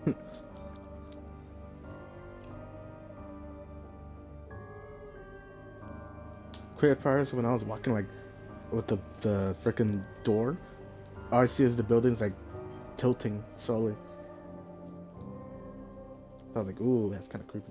Create fires when I was walking like with the freaking door. All I see is the buildings like tilting slowly. So I was like, ooh, that's kind of creepy.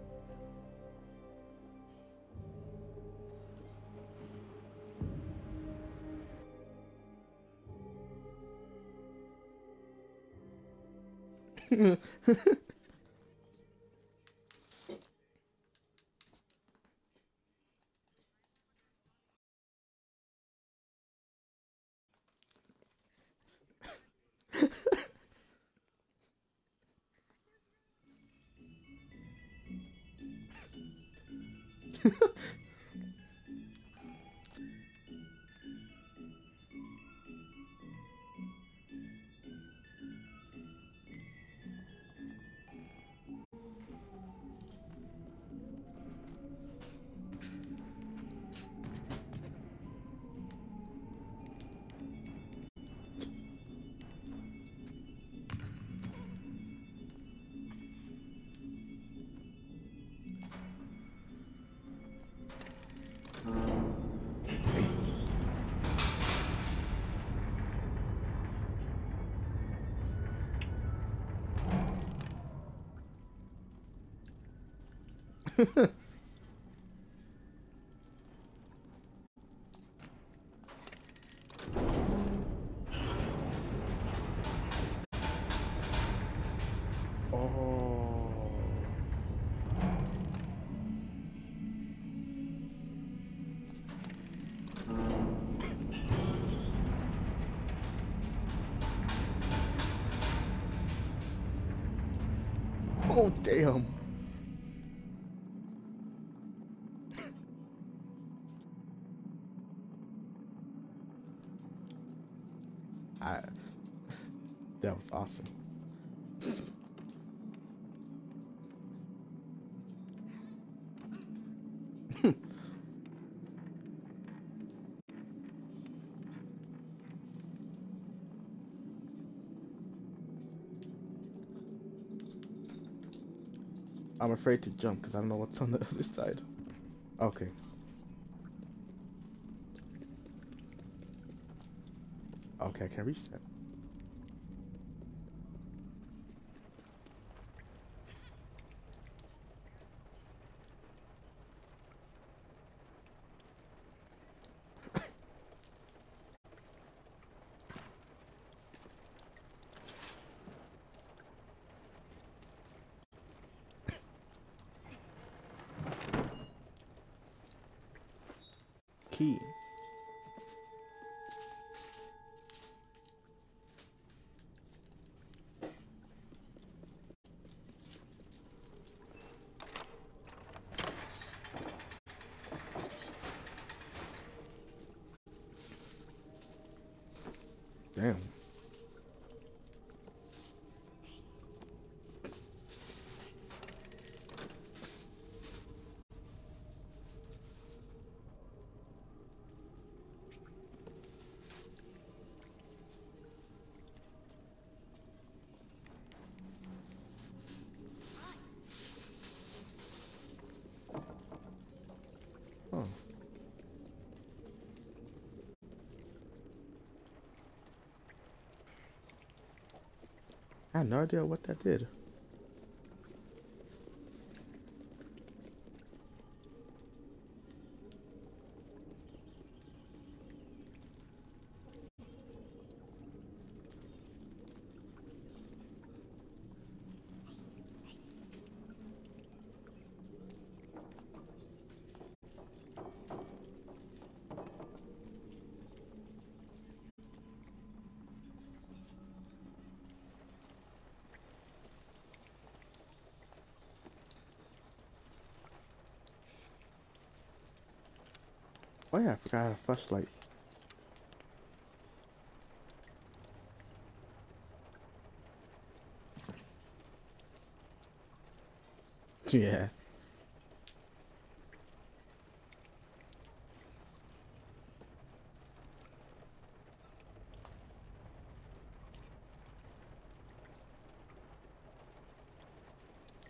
Oh. Oh, damn. I, that was awesome. I'm afraid to jump because I don't know what's on the other side. Okay. Okay, I can reach that. Key. Damn. Oh. I had no idea what that did. Oh yeah, I forgot I had a flashlight. Yeah.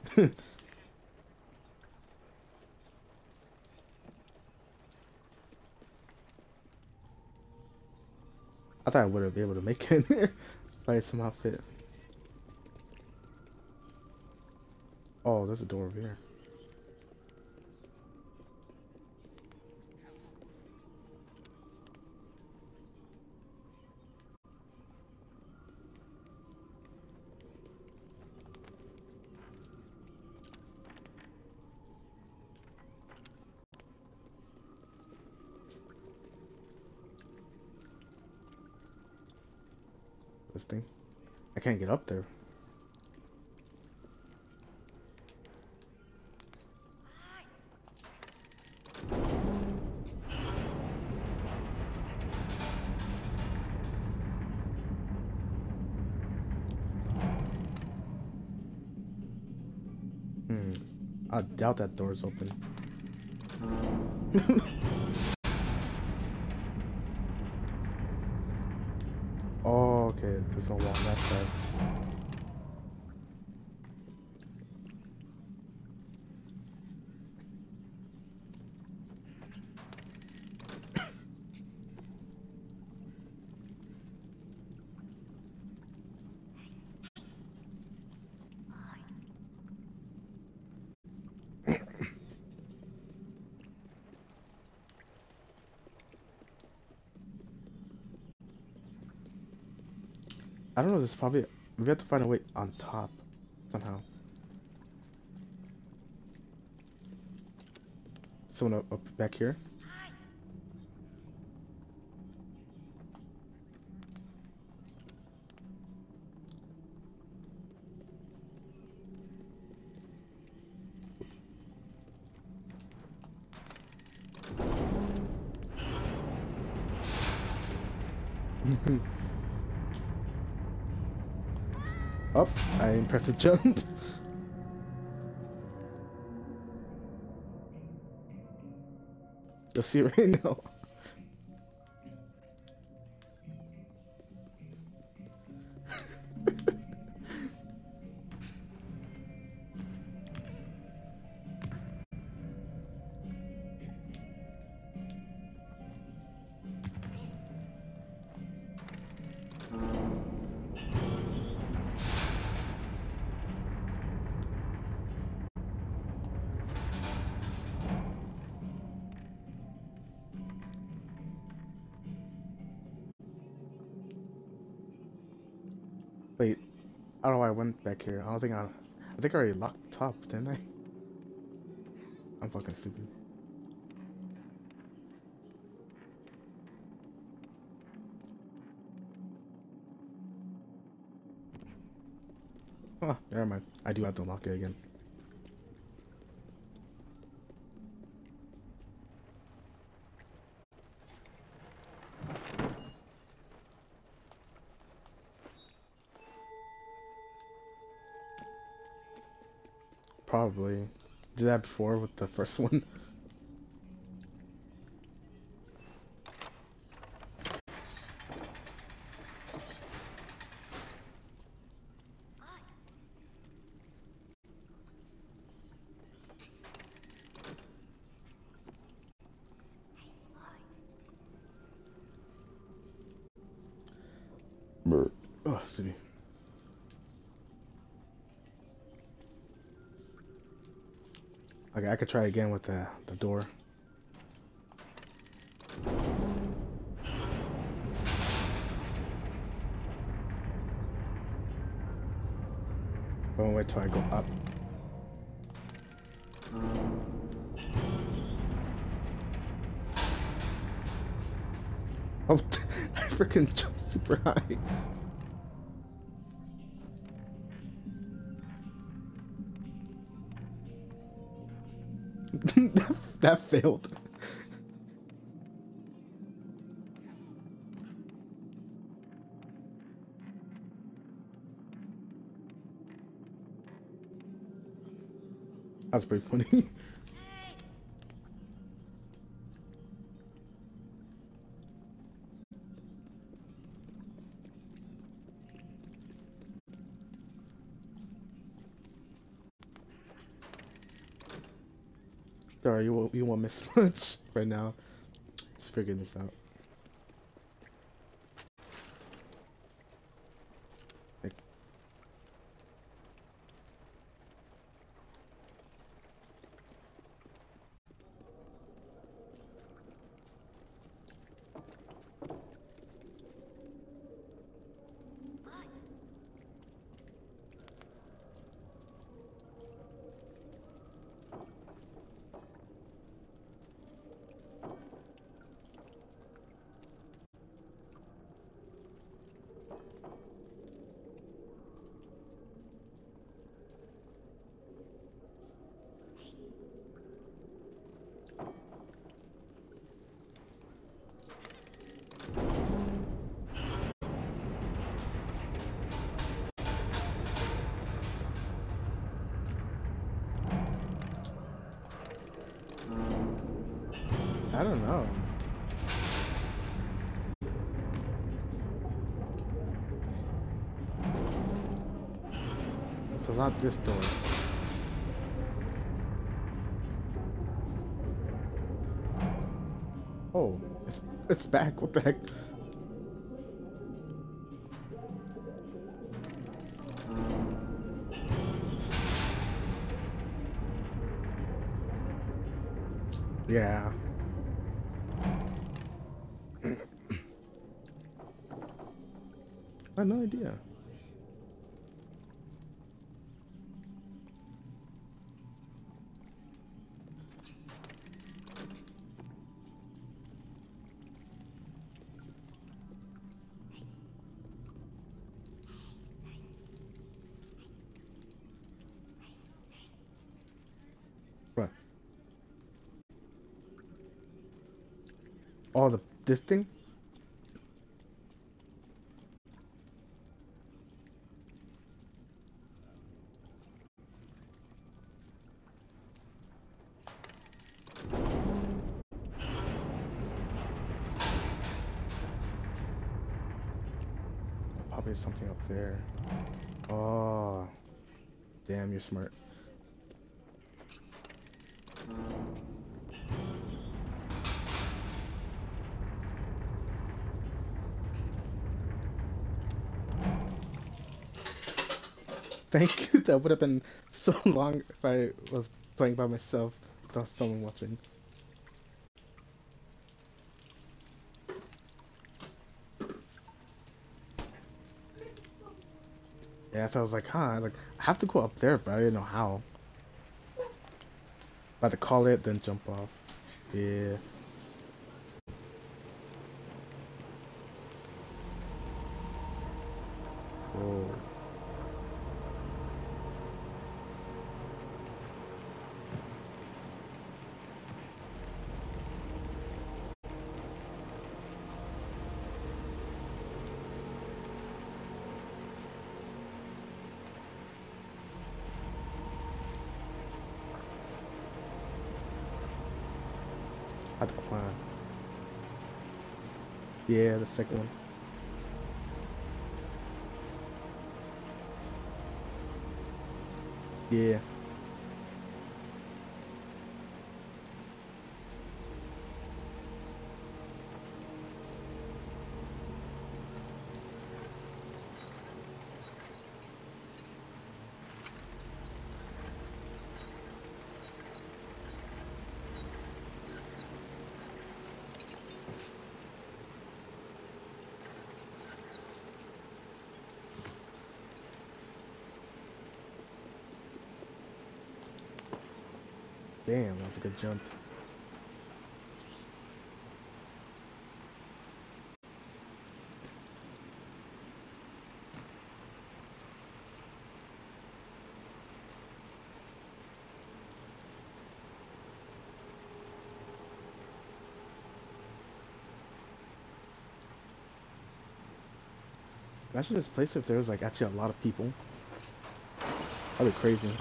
I thought I would have been able to make it in there if I somehow fit. Oh, there's a door over here. This thing. I can't get up there. I doubt that door's open. Oh, okay. There's no wall on that side. I don't know. There's probably we have to find a way on top somehow. Someone up back here. Oh, I didn't press a jump. You'll see it right now. Wait, I don't know why I went back here. I don't think I think I already locked the top, didn't I? I'm fucking stupid. Huh, never mind. I do have to unlock it again. Probably. Did that before with the first one. Oh, see. Okay, I could try again with the door. But I'll wait till I go up. Oh, I freaking jumped super high. That failed. That was pretty funny. Sorry, you won't miss much right now. Just figuring this out. Like, I don't know. So it's not this door. Oh, it's back. What the heck? Yeah. I had no idea. What? Oh, this thing? Probably something up there. Oh, damn, you're smart. Thank you. That would have been so long if I was playing by myself without someone watching. Yeah, so I was like, huh, like I have to go up there, but I didn't know how. About to call it, then jump off. Yeah. Whoa. I had to climb. Yeah, the second one. Yeah. Damn, that was a good jump. Imagine this place if there was like actually a lot of people. That'd be crazy.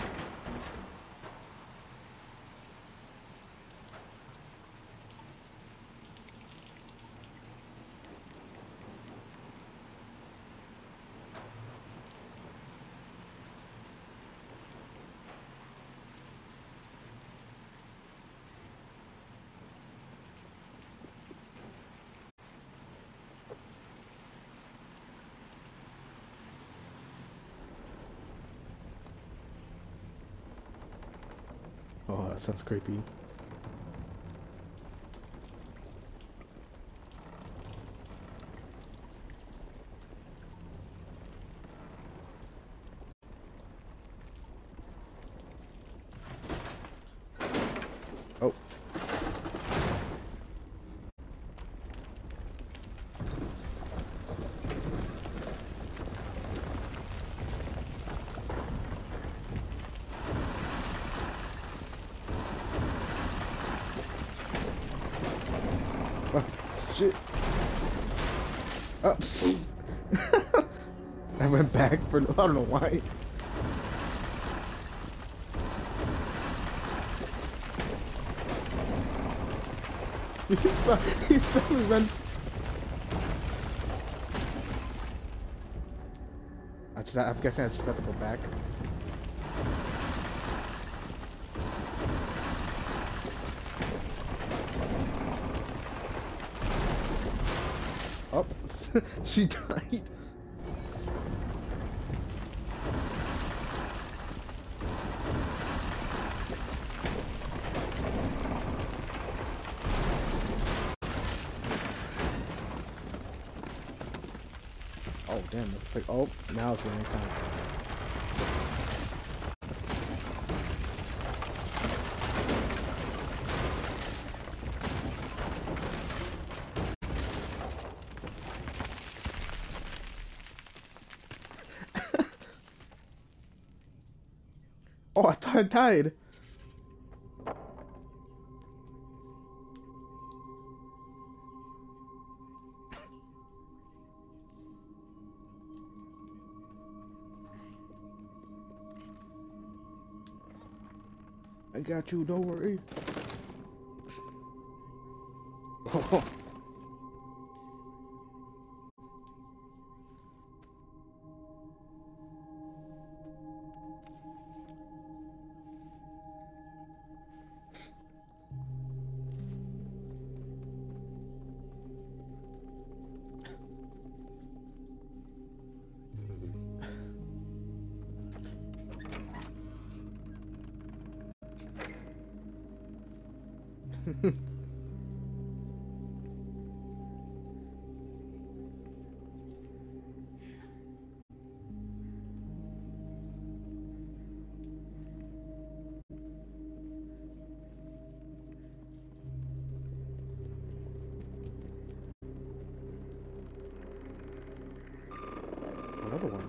Oh, that sounds creepy. Oh. Oh, shit. Oh. I went back for, I don't know why. He saw me run. I'm guessing I just have to go back. Oh, she died. Oh damn, it's like, oh, now it's running time. Oh, I thought I died. I got you, don't worry. Another one.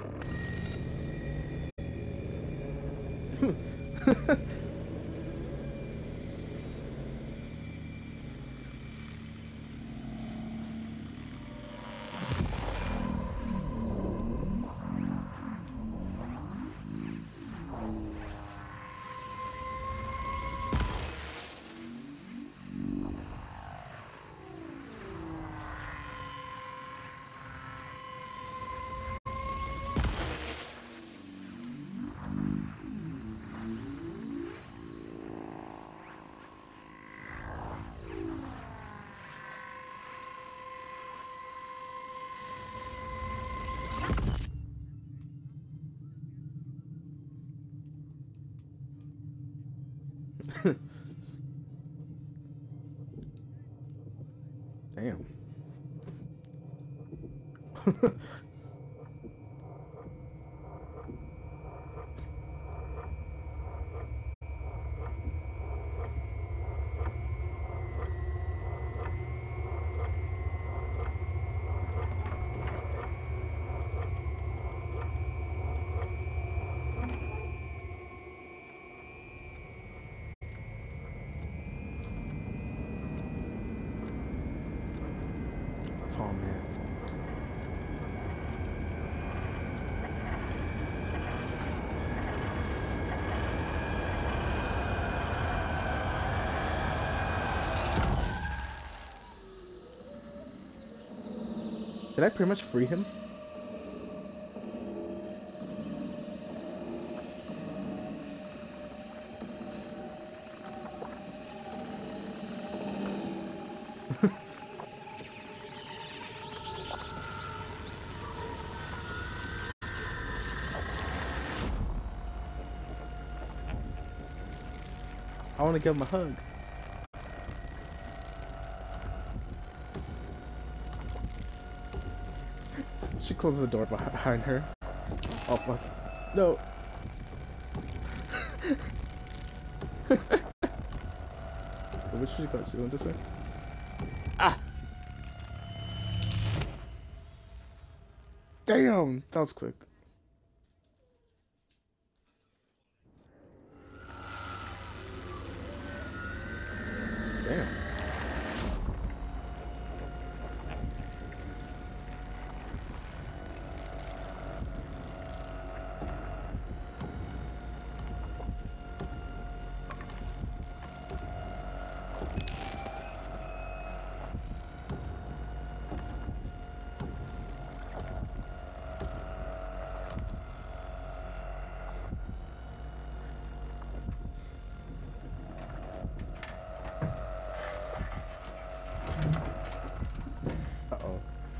Damn. Oh man. Did I pretty much free him? I want to give him a hug. She closes the door behind her. Oh fuck. No. Which should you go? She went this way? Ah! Damn! That was quick. Damn. Uh-oh.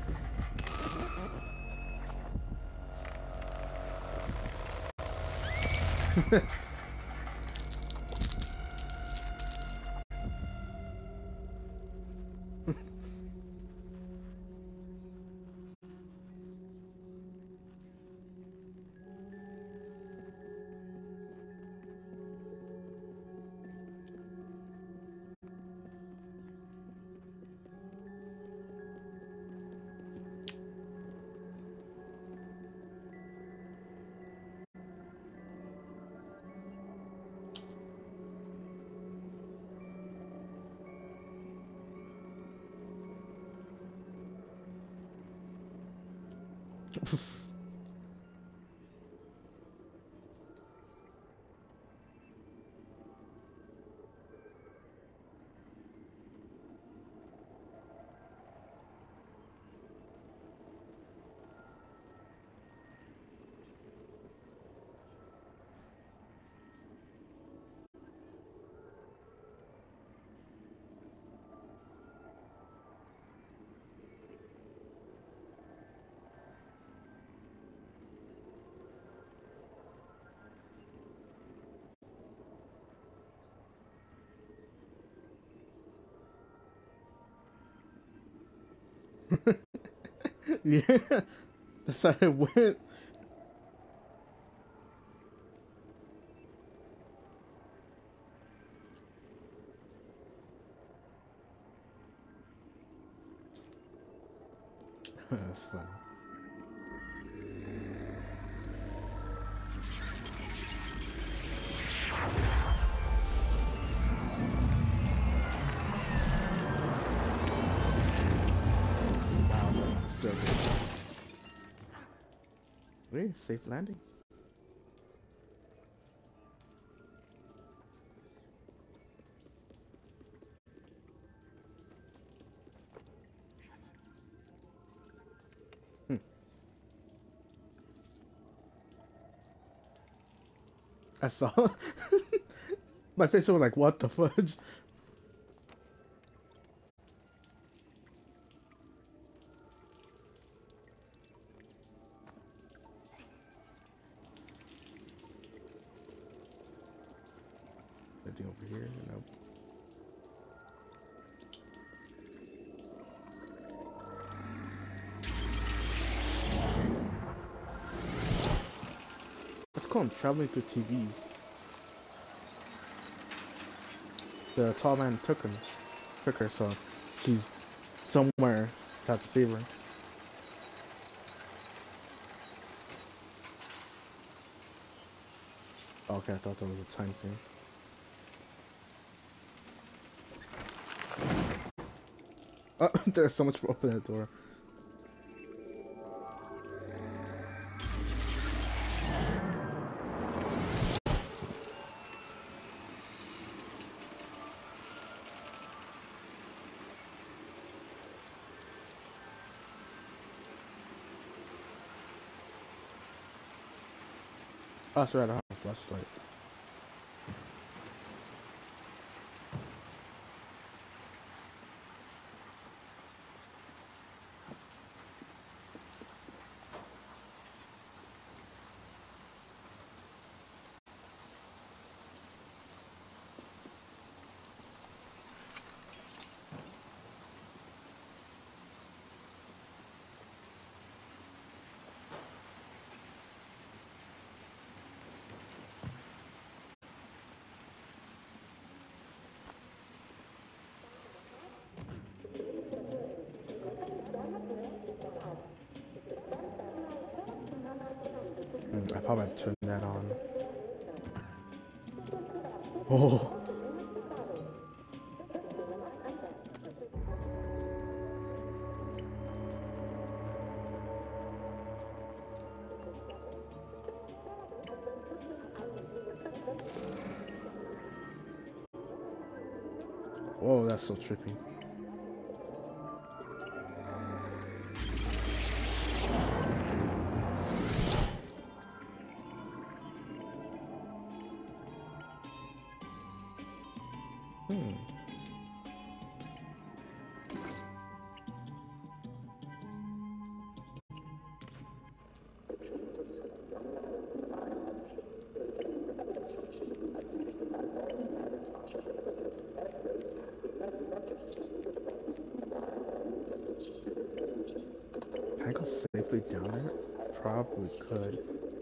Yeah, that's how it went. That's funny. Wow, that's disturbing. Wait, safe landing. Hmm. I saw. My face was like, what the fudge? Anything over here? Nope. Let's call him traveling through TVs. The tall man took her, so she's somewhere to have to save her. Okay, I thought that was a time thing. Oh, there's so much for opening that door. Oh, that's right, I have a flashlight. I probably turn that on. Oh. Whoa, that's so trippy. Can I go safely down there? Probably could.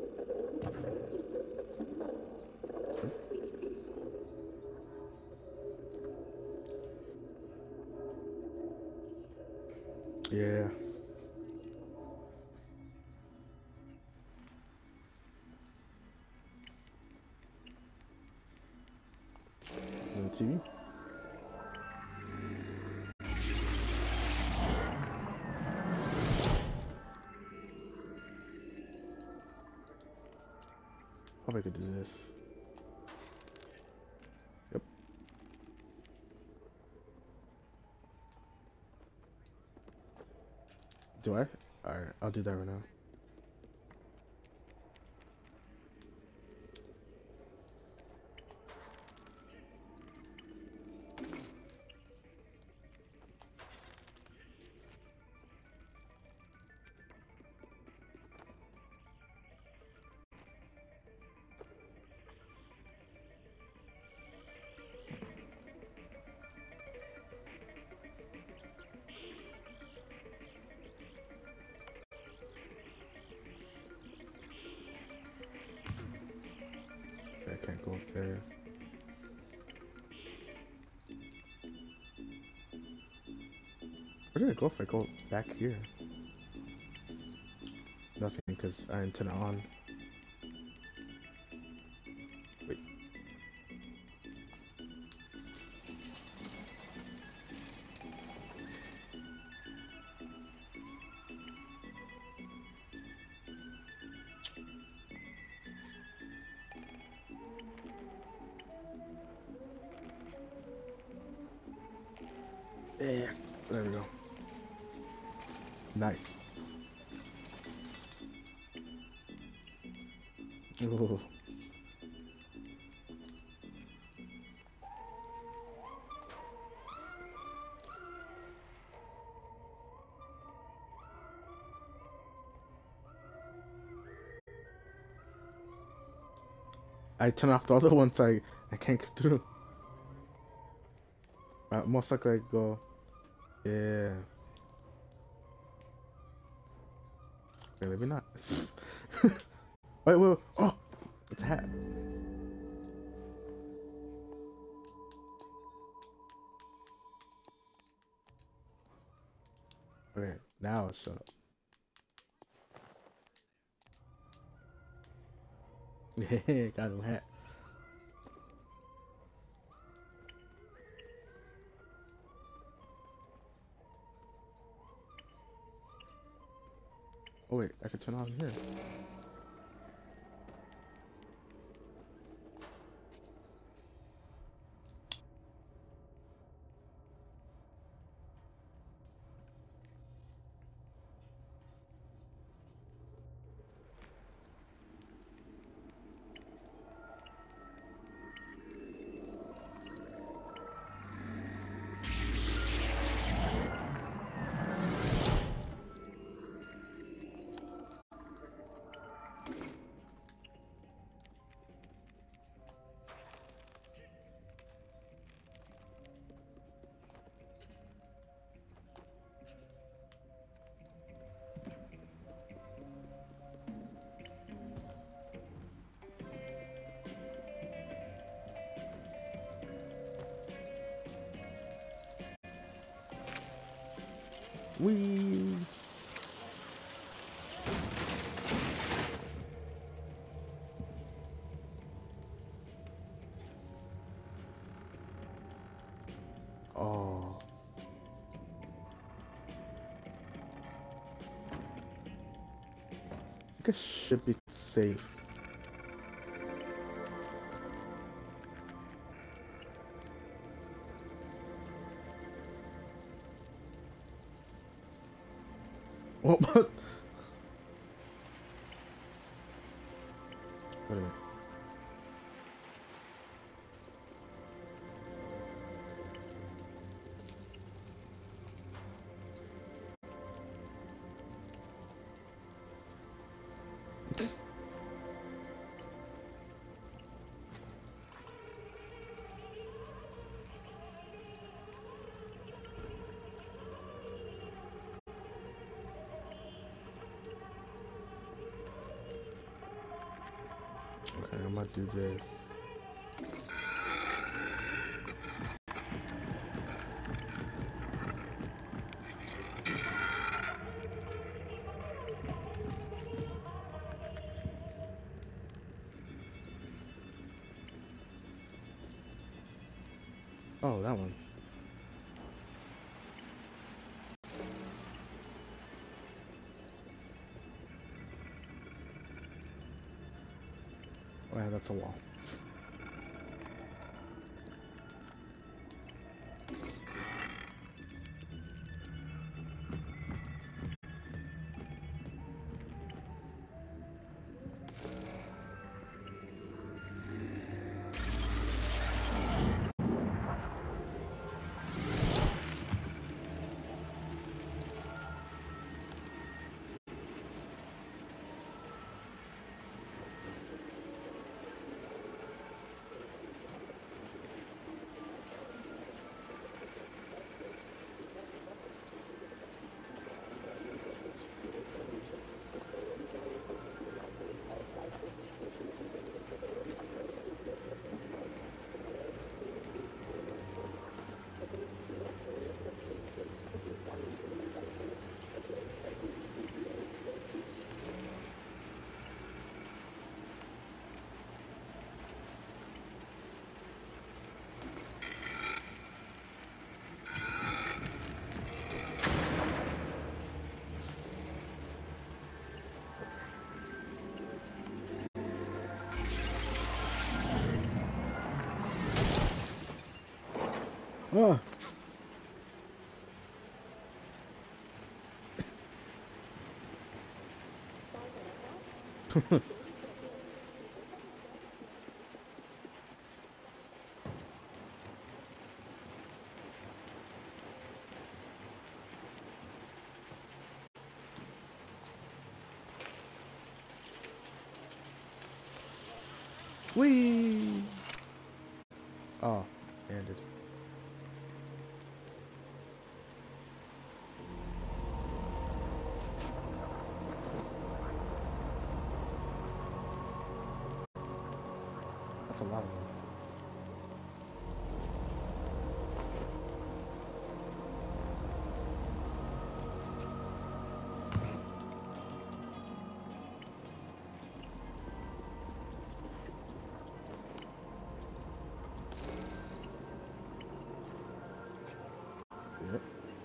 Yeah. The TV? Probably could do this. Yep. Do I? Alright, I'll do that right now. I can't go up there. Where did I go if I go back here? Nothing, because I didn't turn it on. Wait. Yeah, there we go. Nice. Ooh. I turn off the other ones. I can't get through. Most likely I go. Yeah. Okay, maybe not. Wait. Oh, it's a hat. Okay, now shut up. Yeah, got a hat. Oh wait, I can turn on here. Wee. I should be safe. Oh, what? Wait a minute. Okay, I'm gonna do this. Oh, that one. Oh yeah, that's a wall. Ah! Whee! Oh, ended. That's a lot of them. Yep.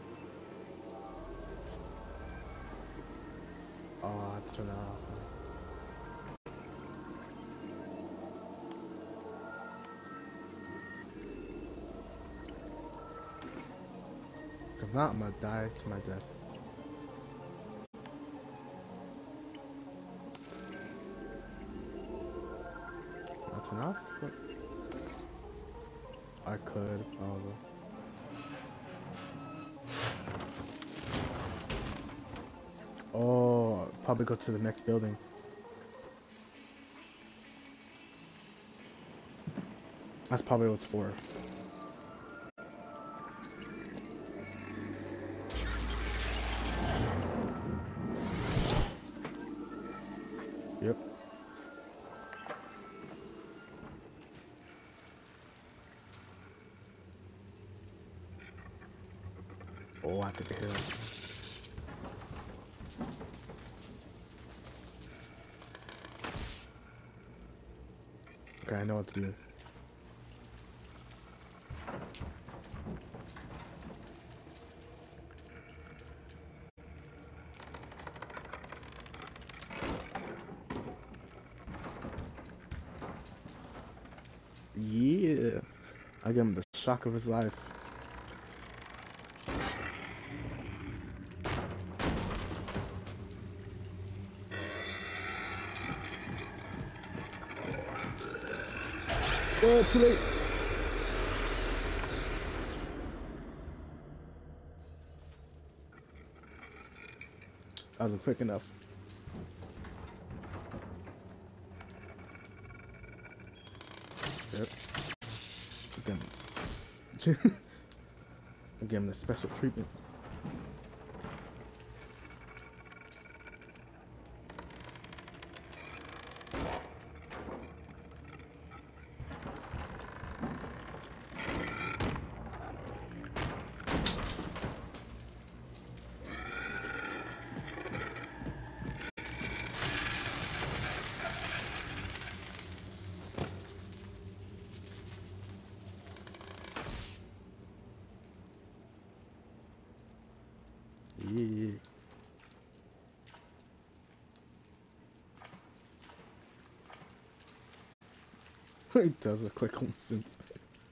Oh, I have to turn that off. If not, I'm gonna die to my death. Can I turn off? What? I could, probably. Oh, probably go to the next building. That's probably what it's for. Yep. Oh, I have to get here. Okay, I know what to do. Yeah. I give him the shock of his life. Oh, too late. I wasn't quick enough. Yep. Again, the special treatment. Yeah. He does look like Homer Simpson.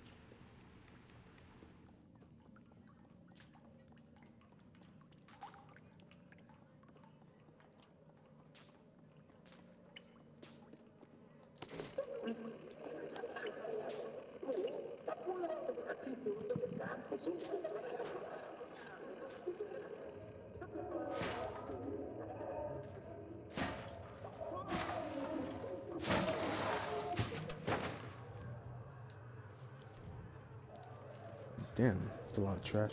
Damn, it's a lot of trash.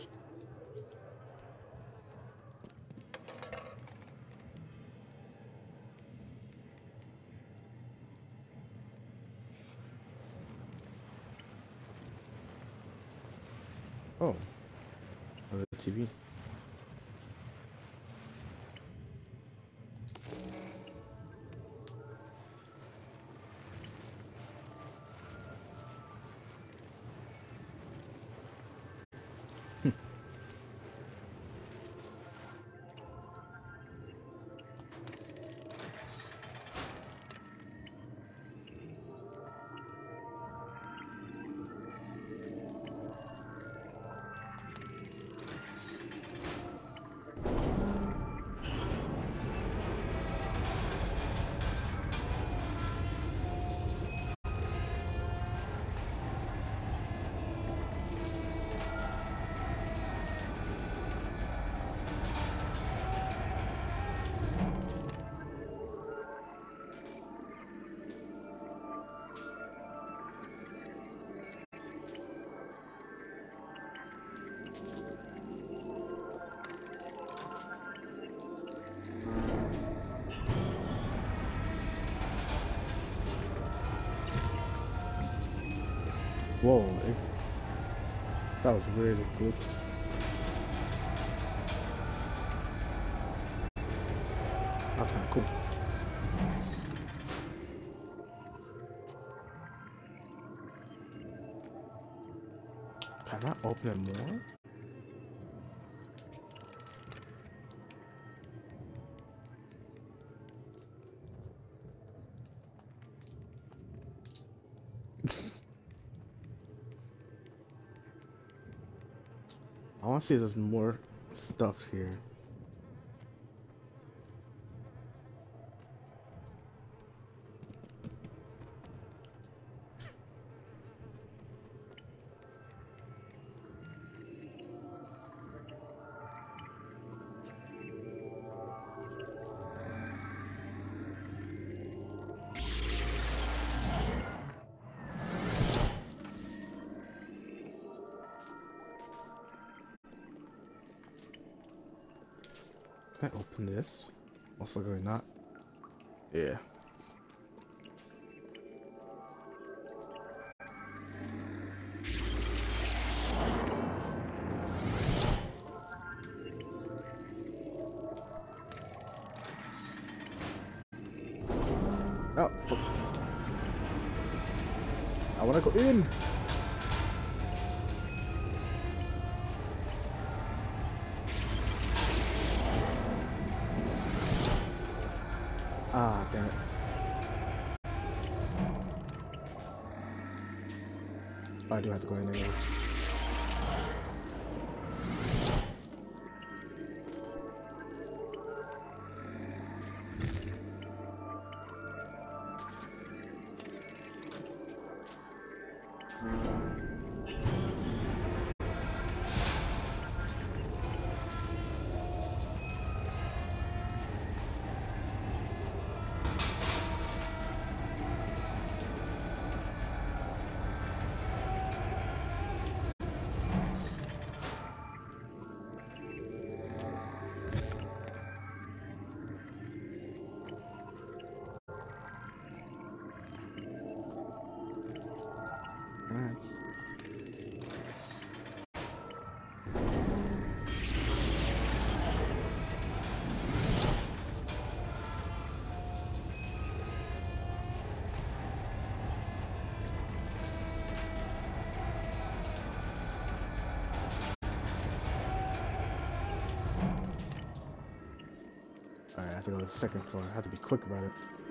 Oh, another TV. Whoa, that was weird, it glitched. That's kinda cool. Can I open it more? I want to see if there's more stuff here. Can I open this? Most likely not. Yeah. Oh, fuck. I wanna go in! Ah, damn it. Oh, I do have to go in anyways. Alright. Alright, I have to go to the second floor. I have to be quick about it.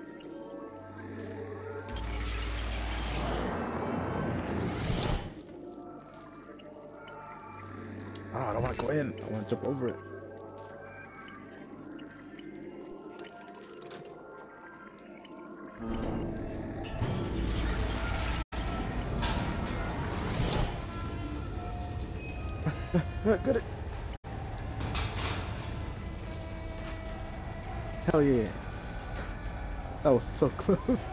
Oh, I don't want to go in. I want to jump over it. Got it. Hell yeah. That was so close.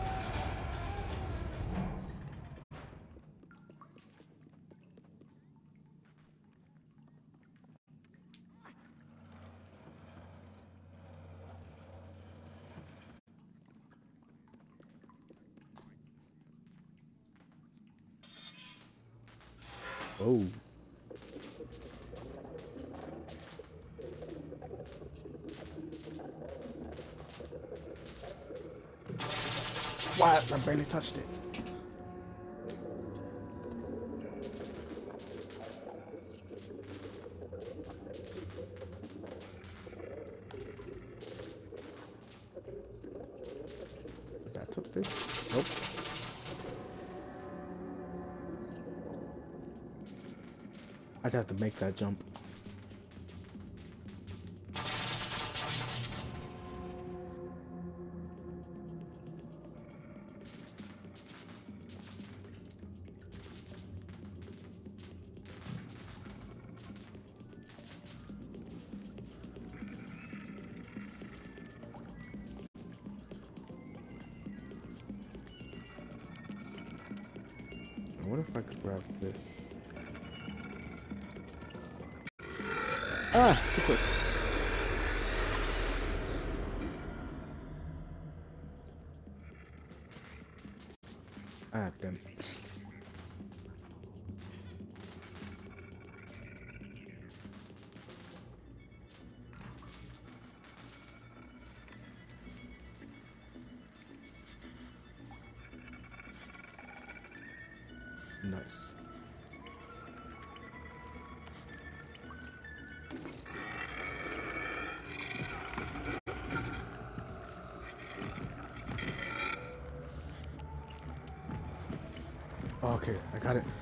Oh. What? I barely touched it. Is that upstairs? Nope. I just have to make that jump. What if I could grab this? Ah, too close. Ah, damn. Nice. Okay, I got it.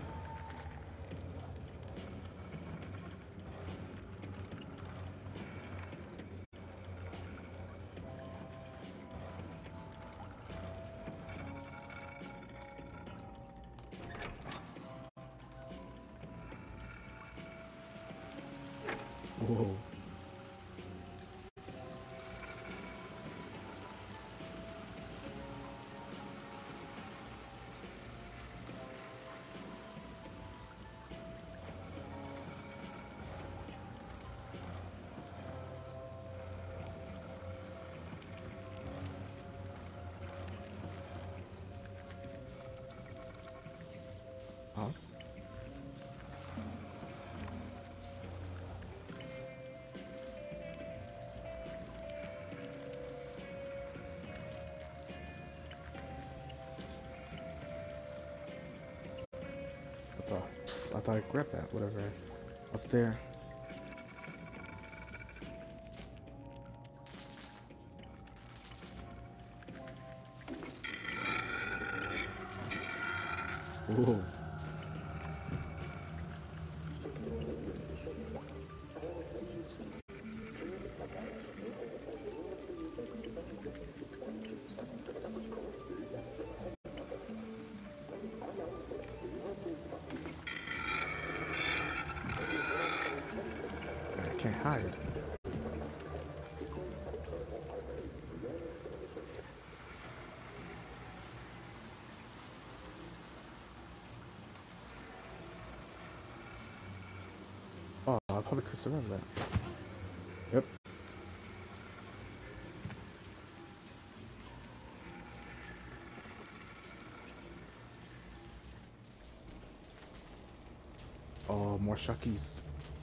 Whoa. Huh? I thought I grabbed that, whatever. Up there. Whoa. can't hide. Oh, I probably could survive that. Yep. Oh, more Shuckies.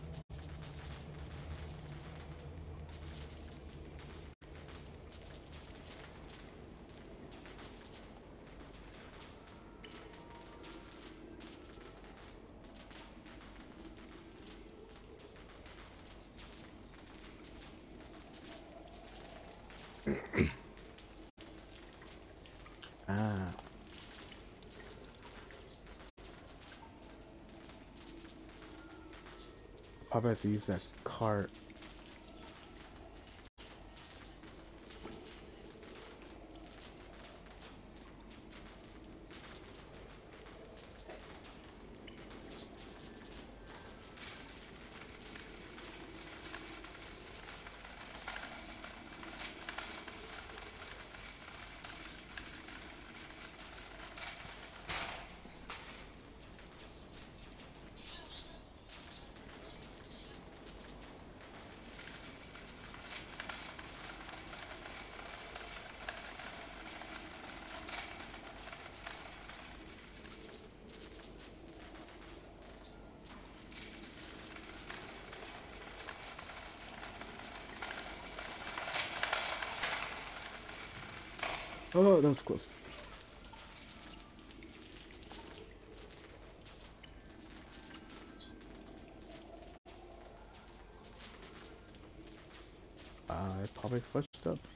Ah. Probably have to use that cart. Oh, that was close. I probably fudged up.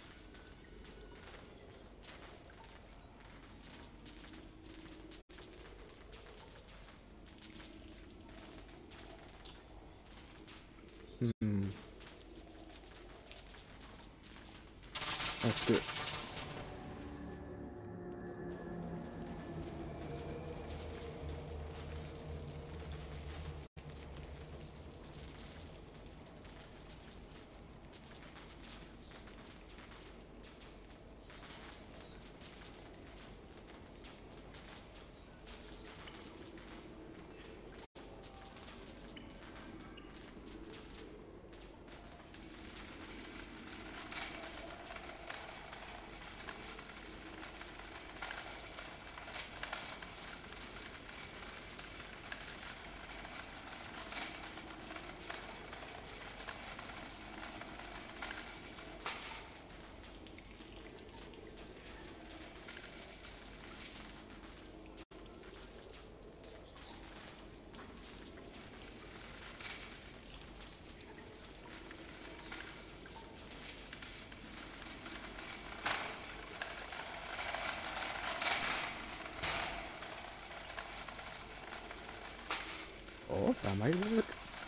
Hmm. Let's do it. Oh, that might work.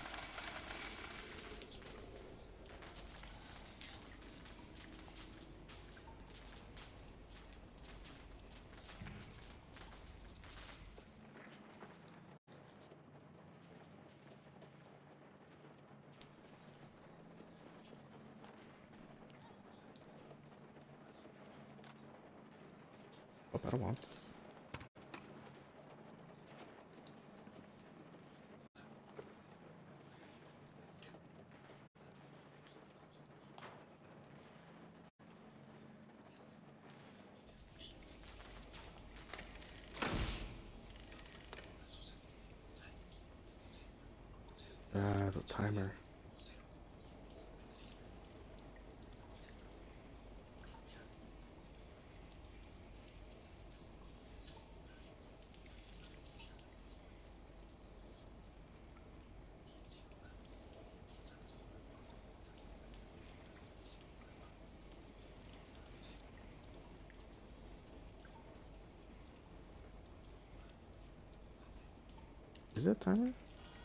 Oh, I don't want this. Ah, it's a timer. Is that a timer?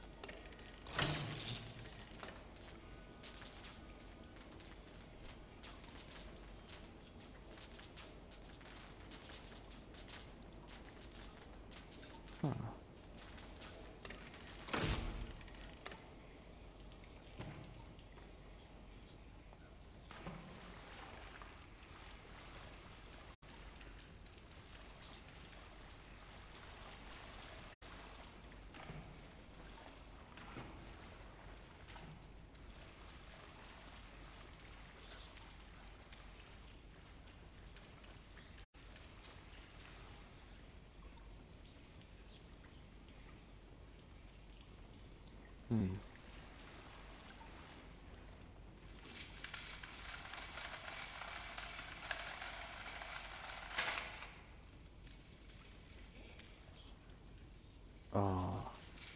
Huh. Hmm. Oh.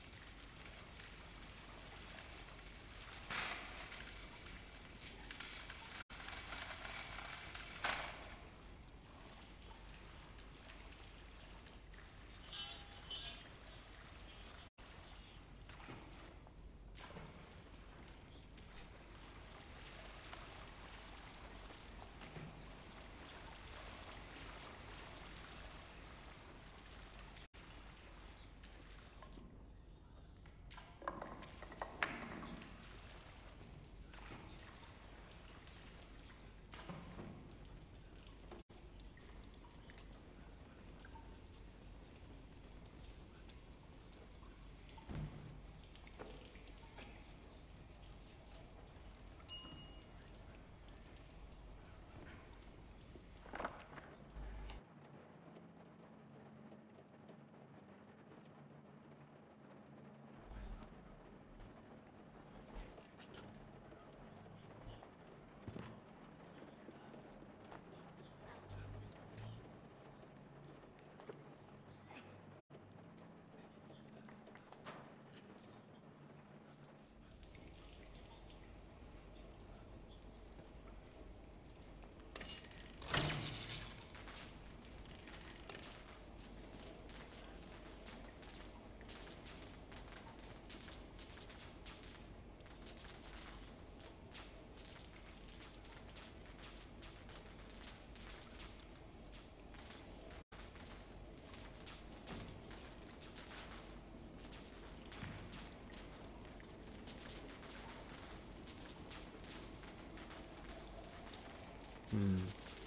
Hmm.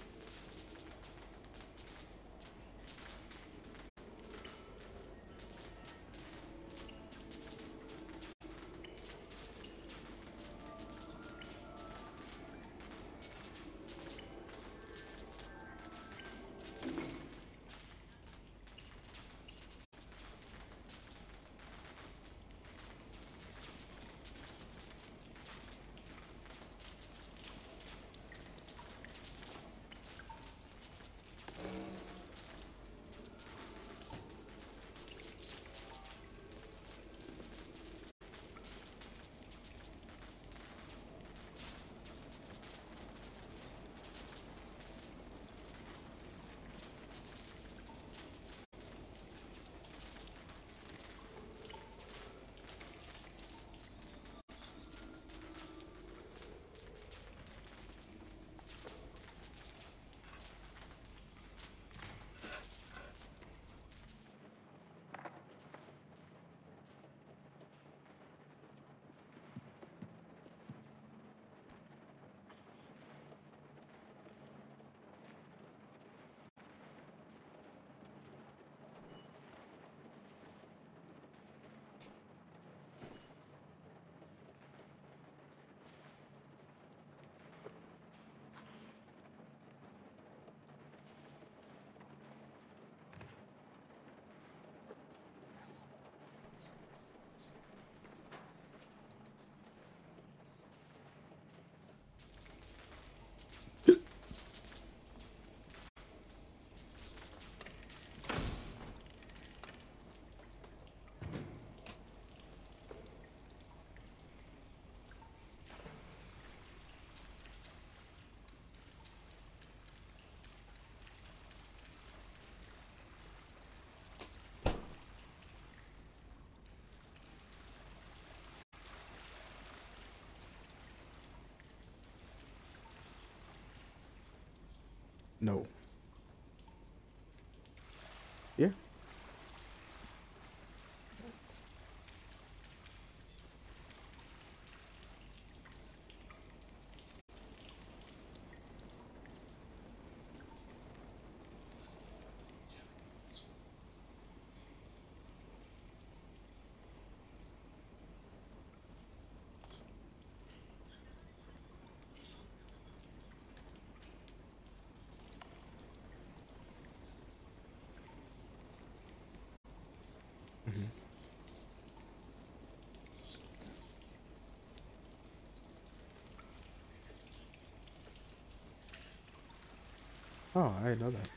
No. Yeah. Oh, I didn't know that.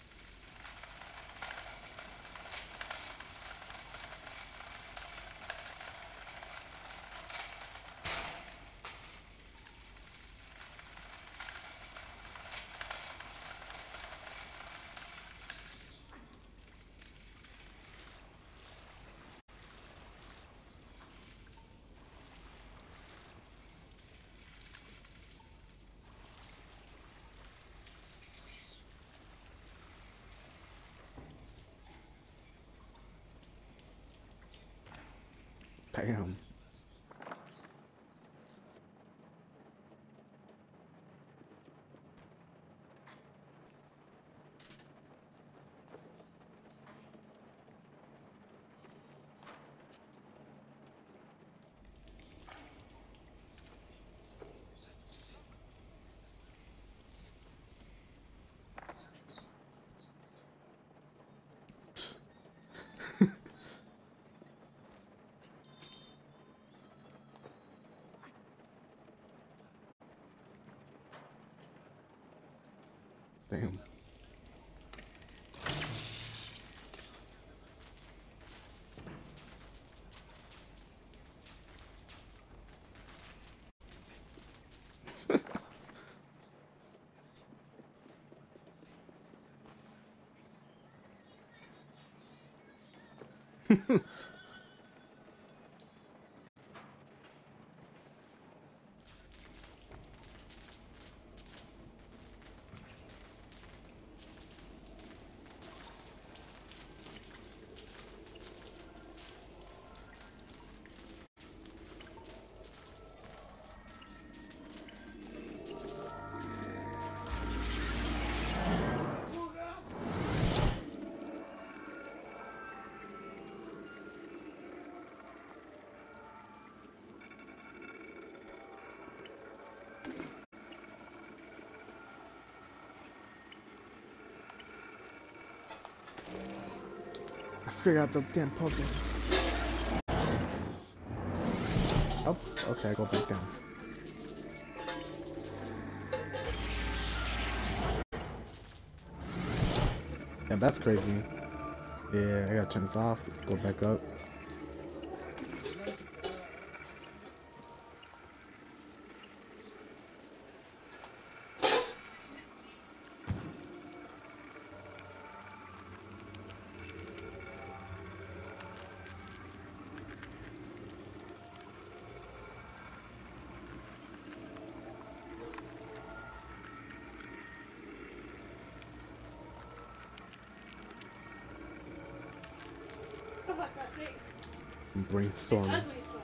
Damn. Damn. I figured out the damn puzzle. Oh, okay, I go back down. Yeah, that's crazy. Yeah, I gotta turn this off, go back up. I'm brainstorming.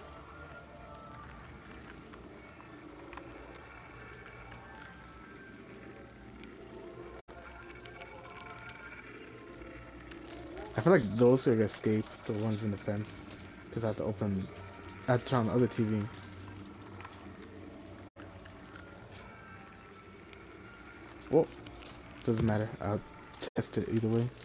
I feel like those are escape, the ones in the fence, because I have to open, I have to turn on the other TV. Well, doesn't matter, I'll test it either way.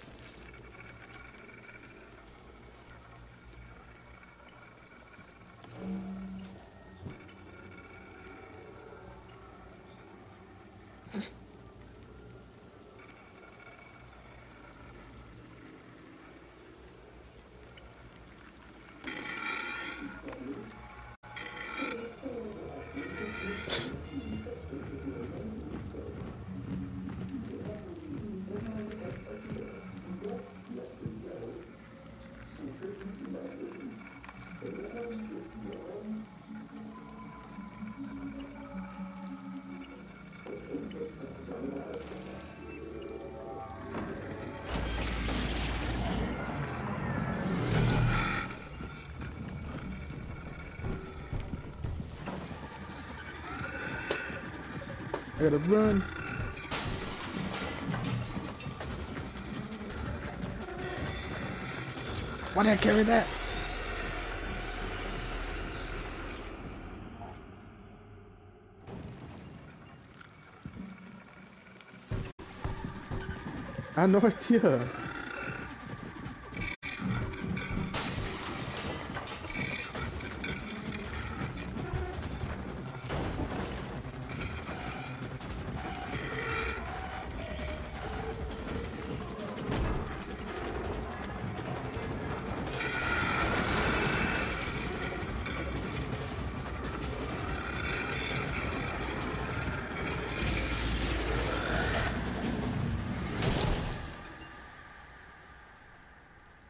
I gotta run. Why did I carry that? I have no idea.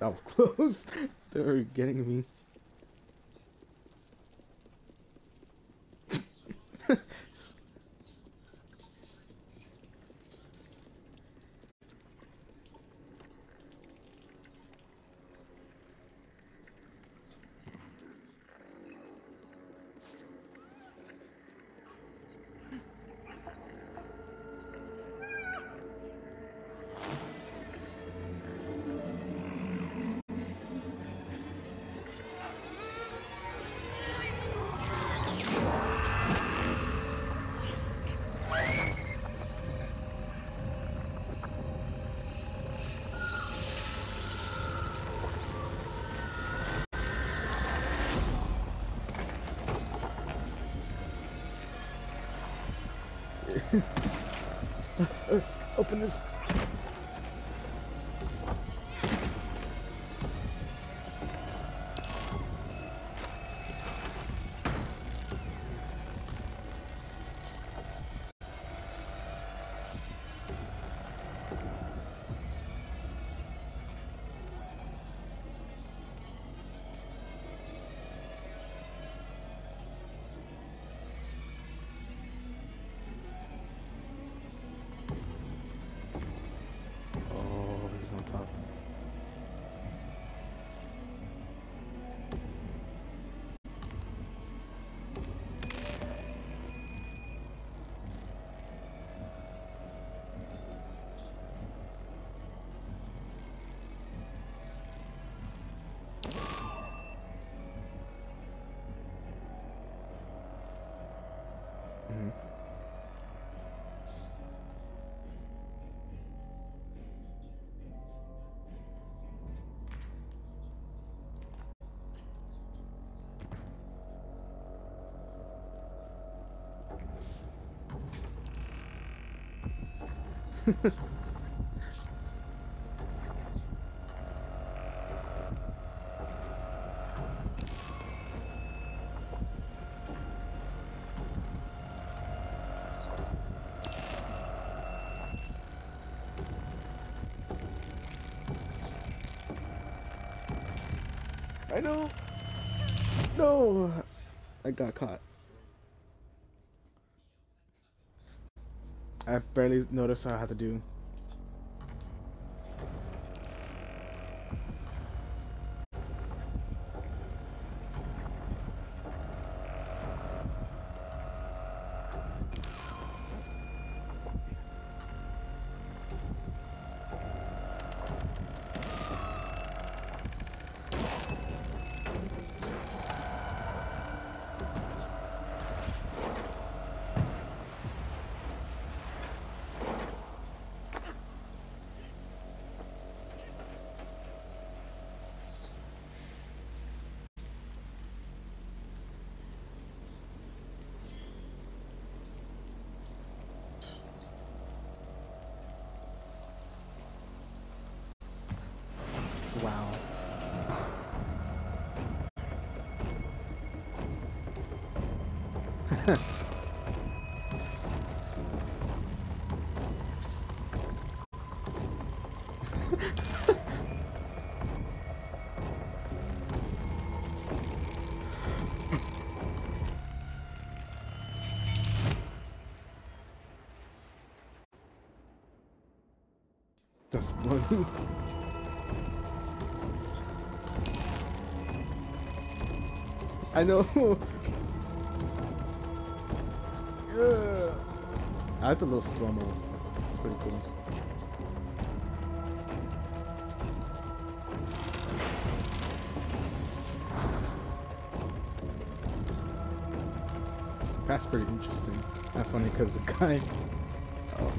That was close. They were getting me. Open this. Oh, he's on top. Mhm. I know. No, I got caught. I barely noticed what I had to do. Wow. That's funny. I know. Yeah. I like the little slow-mo. It's pretty cool. That's pretty interesting. Not funny because the guy. Oh.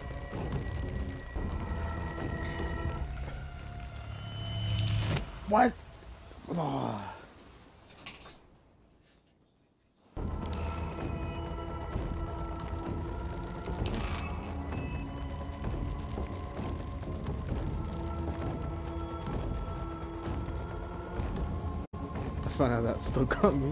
What? Oh. That's fine how that still got me.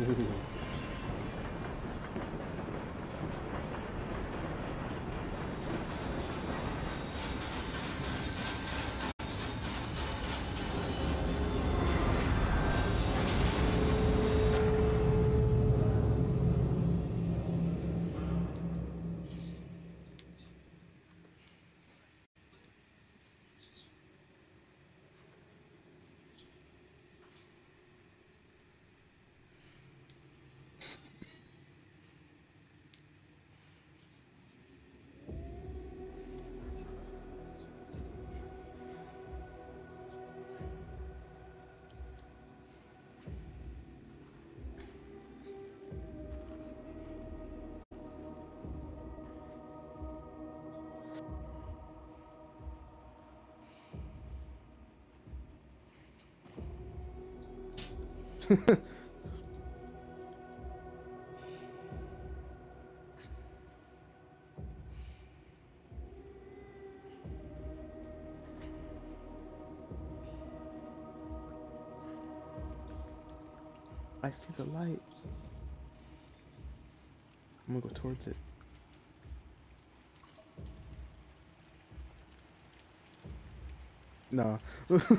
Ooh. I see the light. I'm gonna go towards it. No.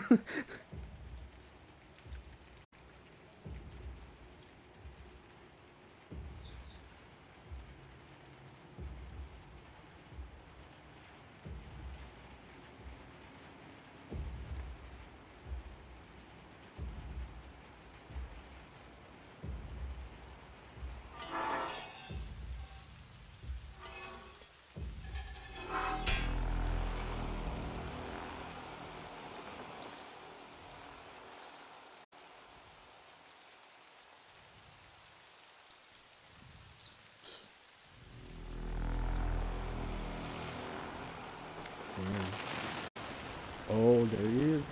Damn. Oh, there he is.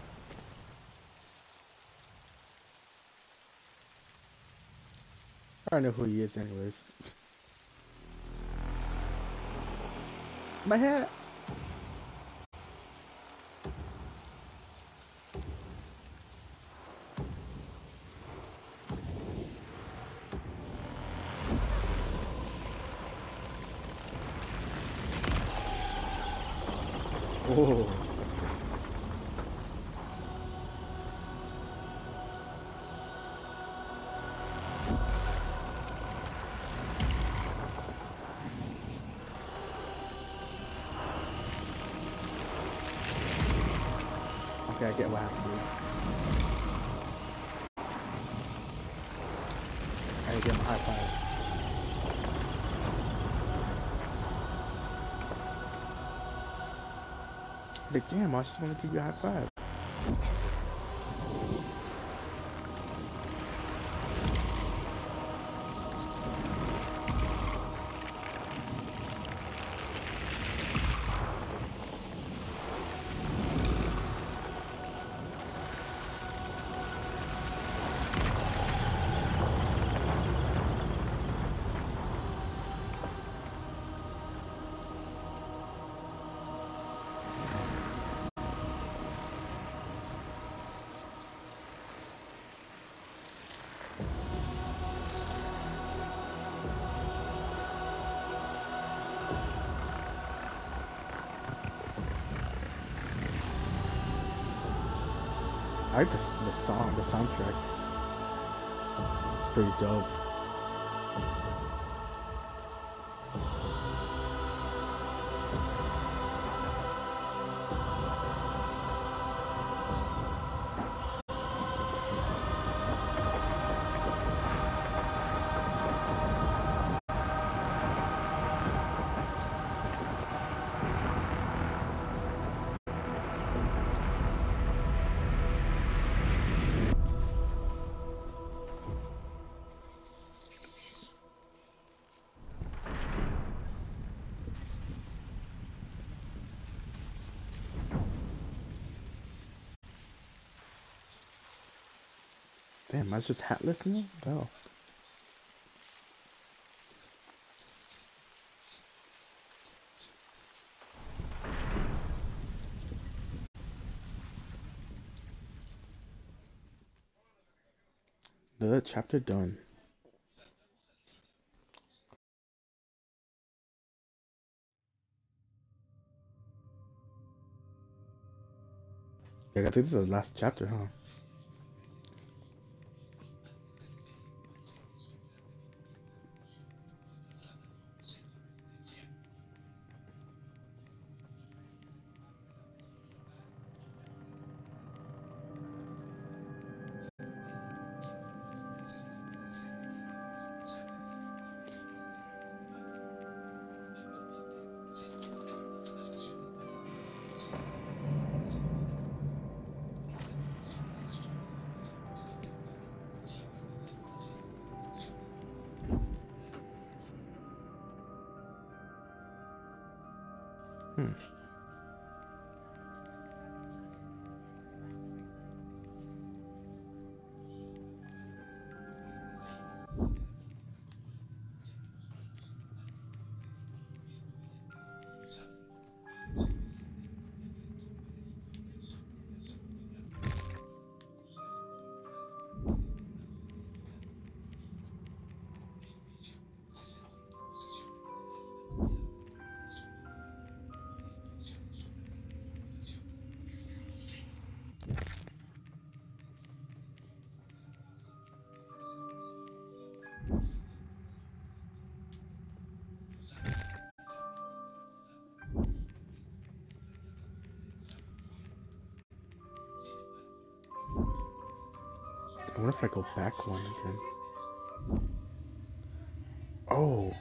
I know who he is anyways. My hat! Oh, that's good. Okay, I get what I have to do. I gotta get him a high five. He's like, damn, I just want to give you a high five. I like the song, the soundtrack. It's pretty dope. Damn, I was just hatless now? Oh. The chapter done. Yeah, I think this is the last chapter, huh? Hmm. I wonder if I go back one again. Oh,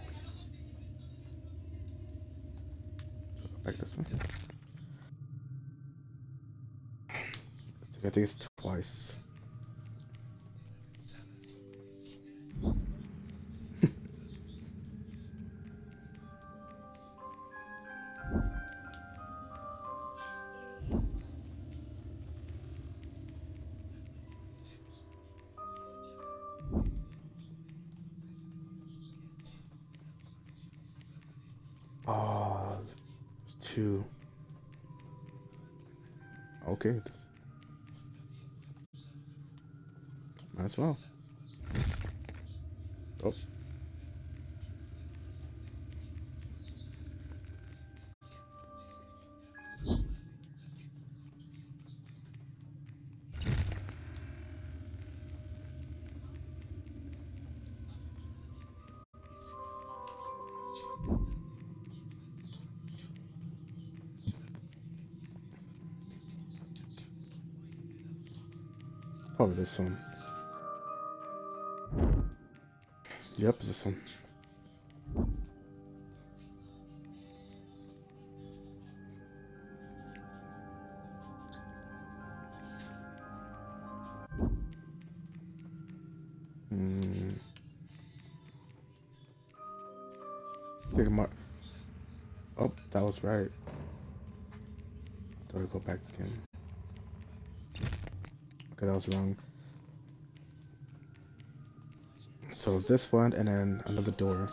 go back this one. I think it's twice. Oh, two. Okay, might as well. Oh. Probably this one. Yep, this one. Hmm. Think about. Oh, that was right. Do I go back again? Okay, that was wrong. So it's this one and then another door.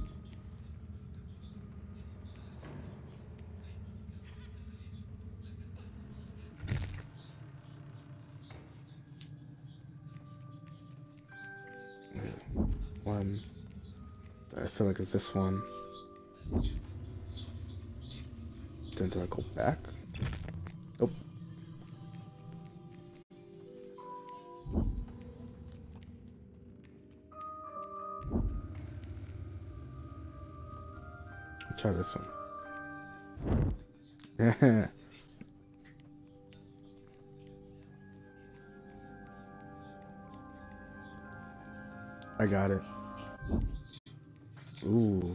One. I feel like it's this one. Then do I go back? Nope. Try this one. I got it. Ooh.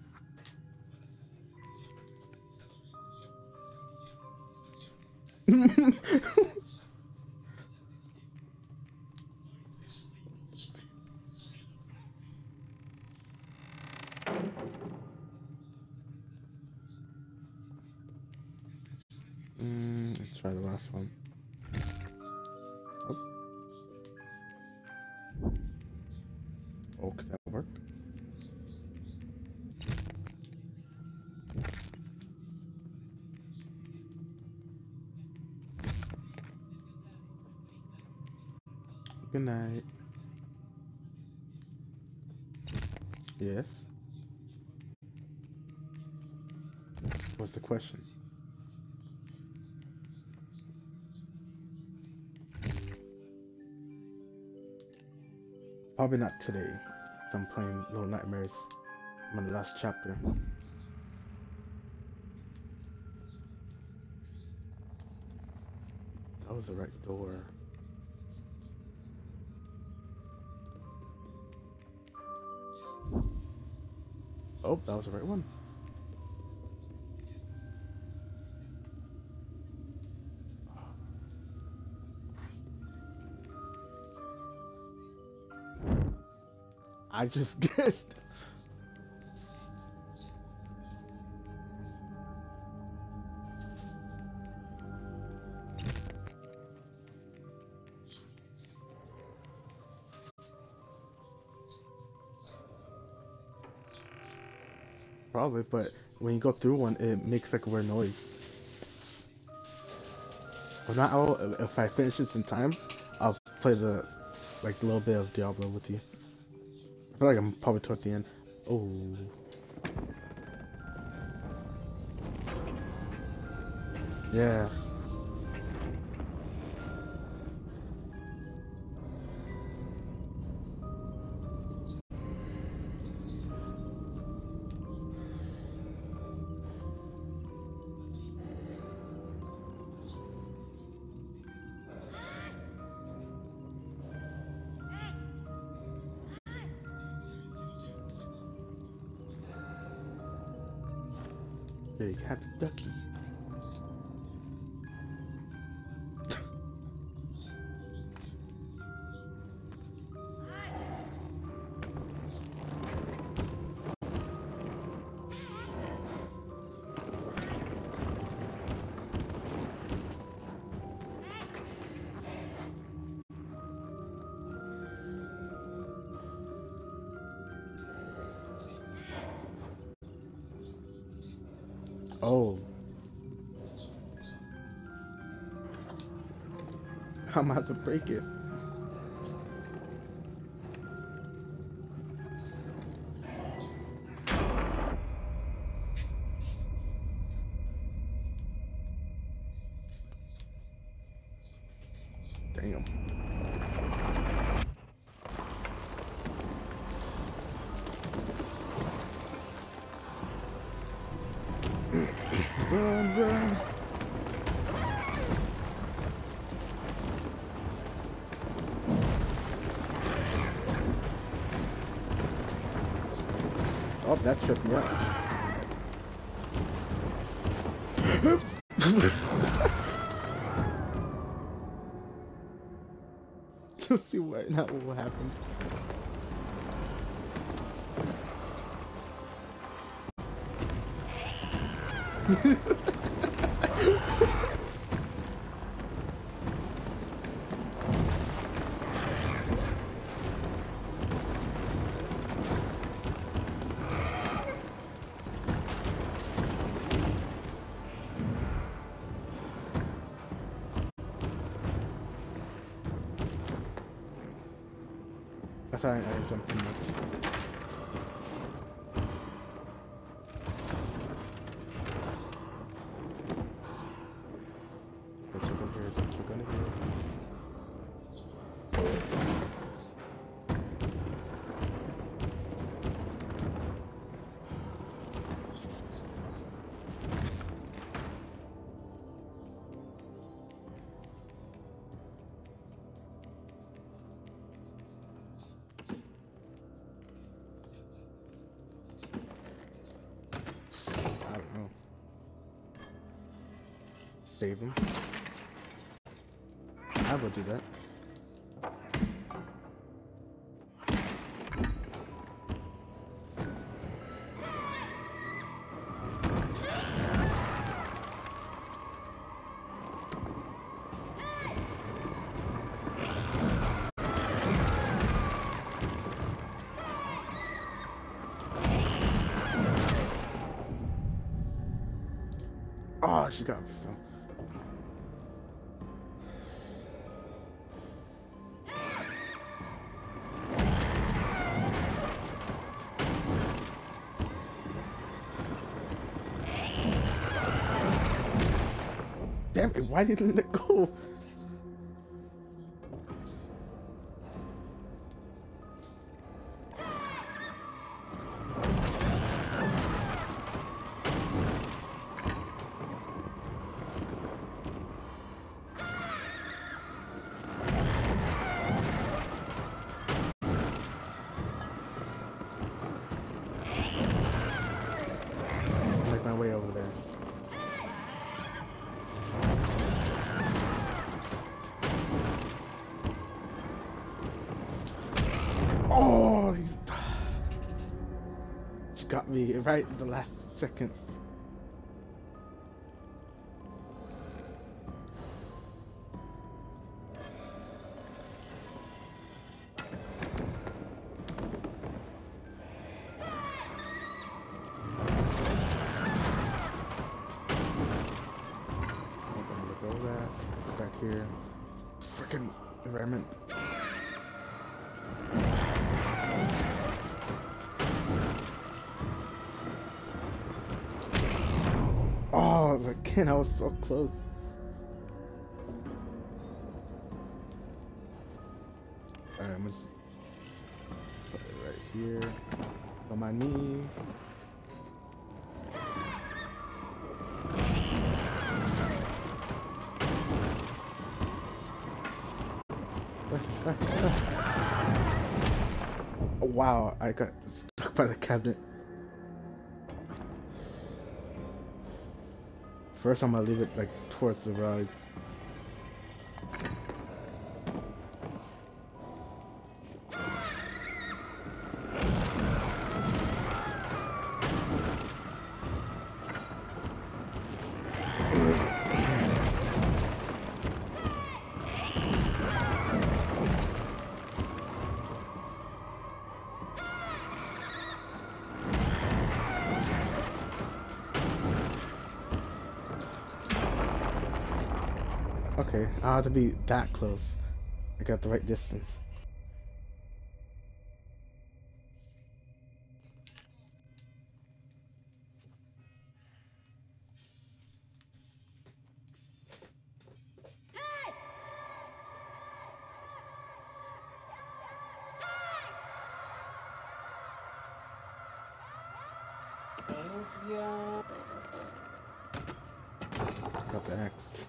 Let's try the last one. Oh, okay, that worked. Good night. Yes. What's the question? Probably not today. 'Cause I'm playing Little Nightmares. I'm on the last chapter. That was the right door. Oh, that was the right one. I just guessed. Probably, but when you go through one, it makes like a weird noise. But not all. If I finish this in time, I'll play the like a little bit of Diablo with you. I feel like I'm probably towards the end. Oh. Yeah. Big happy ducky. Oh. I'm about to break it. Damn. Run, run. Oh, that tripped me out. You'll see what will happen. That's how I jumped too much. Don't you gonna hear? Don't you gonna hear? I don't know. Save him. I will do that. Oh, she got me so. Damn it, why didn't it go? me right in the last second. Back here. Freaking environment. Oh, again, I was so close. Alright, I'm just put it right here. Don't mind me. Oh, wow, I got stuck by the cabinet. First, I'm gonna leave it like towards the rug. Okay, I don't have to be that close. I got the right distance. Got the axe.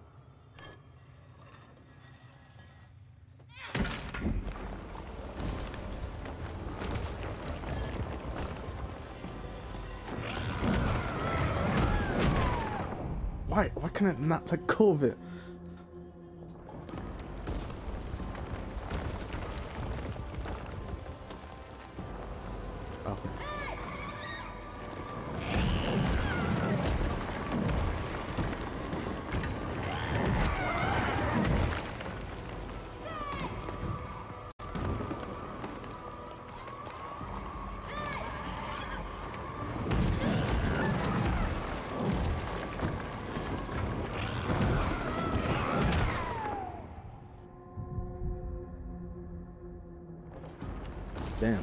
Why can I not let go of it? Okay. Damn.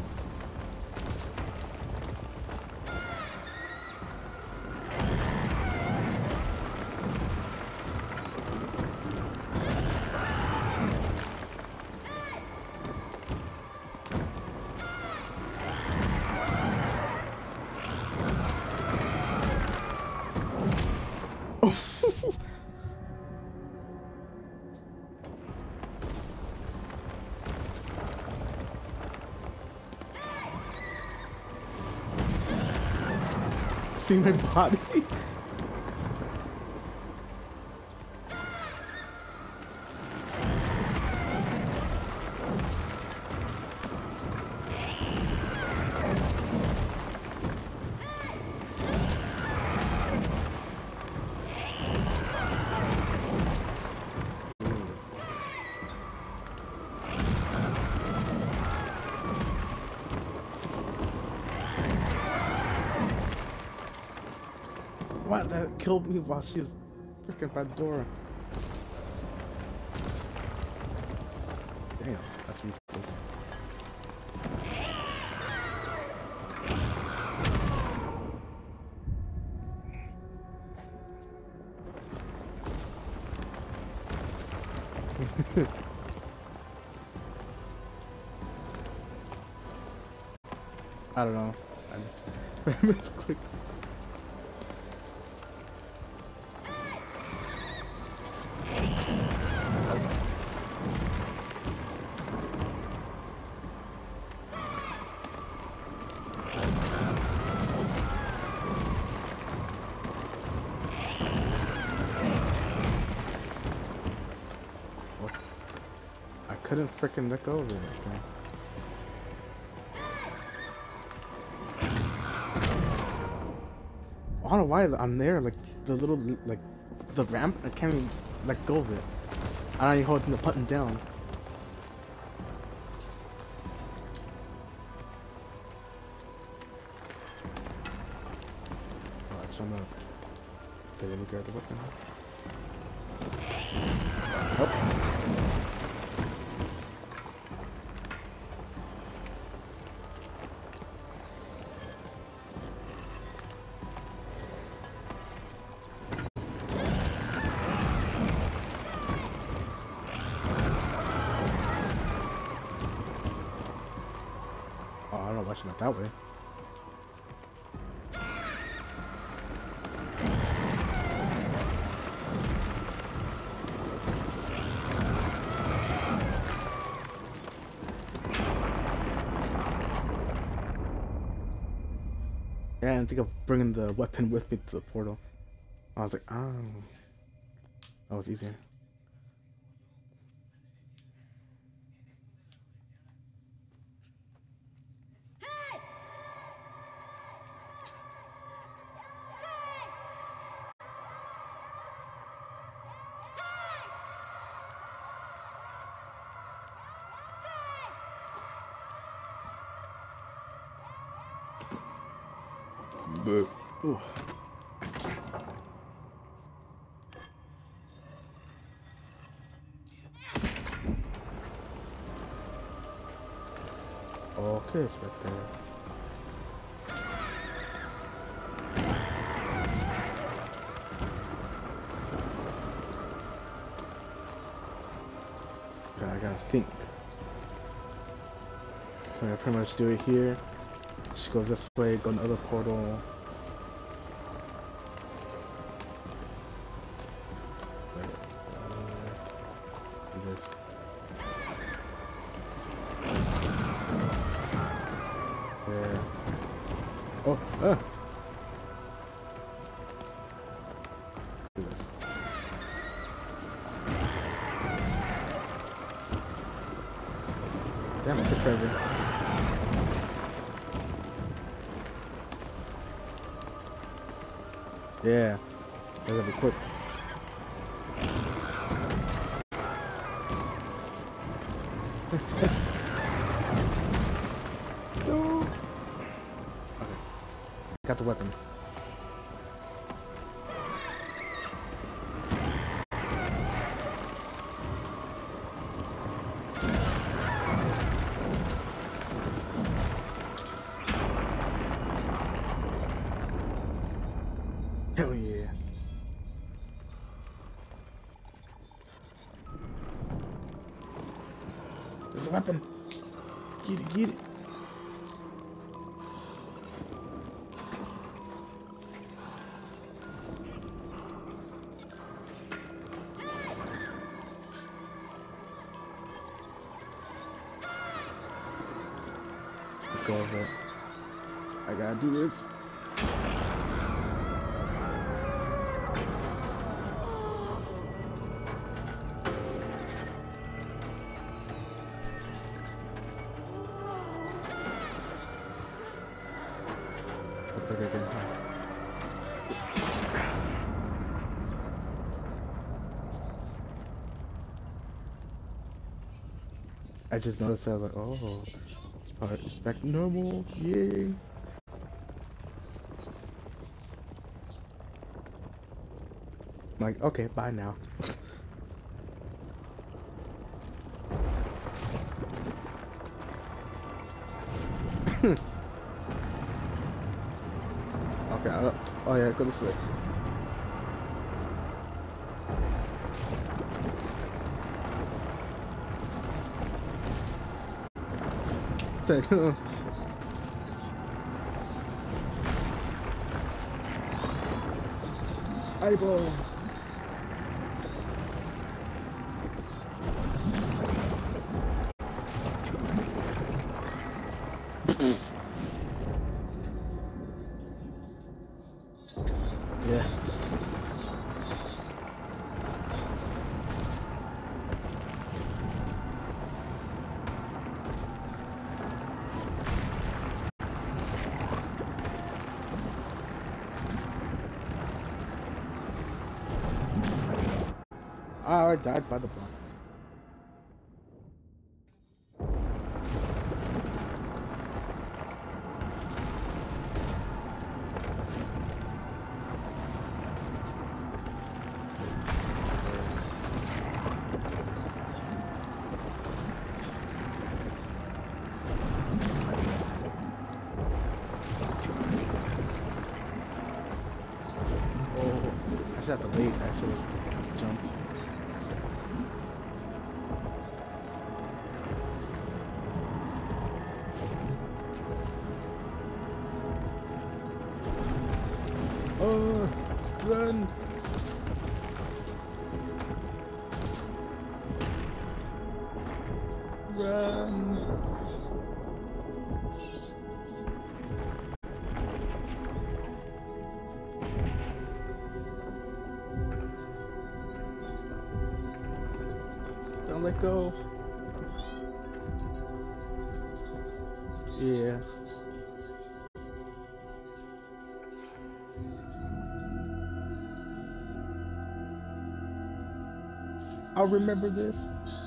See my body? What? That killed me while she was freaking by the door. Damn, that's ridiculous. I don't know. I just misclicked. I couldn't freaking let go of it. Okay. I don't know why I'm there, like, the little, like, the ramp, I can't even let go of it. I'm not even holding the button down. Alright, so I'm gonna... Okay, let me grab the weapon. Oh. Oh, I don't know why she went that way. Yeah, I didn't think of bringing the weapon with me to the portal. I was like, oh, that was easier. But, ooh. Okay, it's right there. Okay, I gotta think. So I pretty much do it here. She goes this way, go in the other portal. Wait, do this. Yeah. Oh, do this. Damn, it took forever. Yeah, that's gonna be quick. No. Okay, got the weapon. Hell yeah. There's a weapon. Get it, get it. Go over it. I gotta do this. I just noticed I was like, oh, it's back to normal, yay. I'm like, okay, bye now. Okay, I don't, oh yeah, go this way. Eyeball. Yeah. Oh, I died by the block. I just have to wait. I should have just jumped. Oh, run! Run! Don't let go. Yeah. I'll remember this.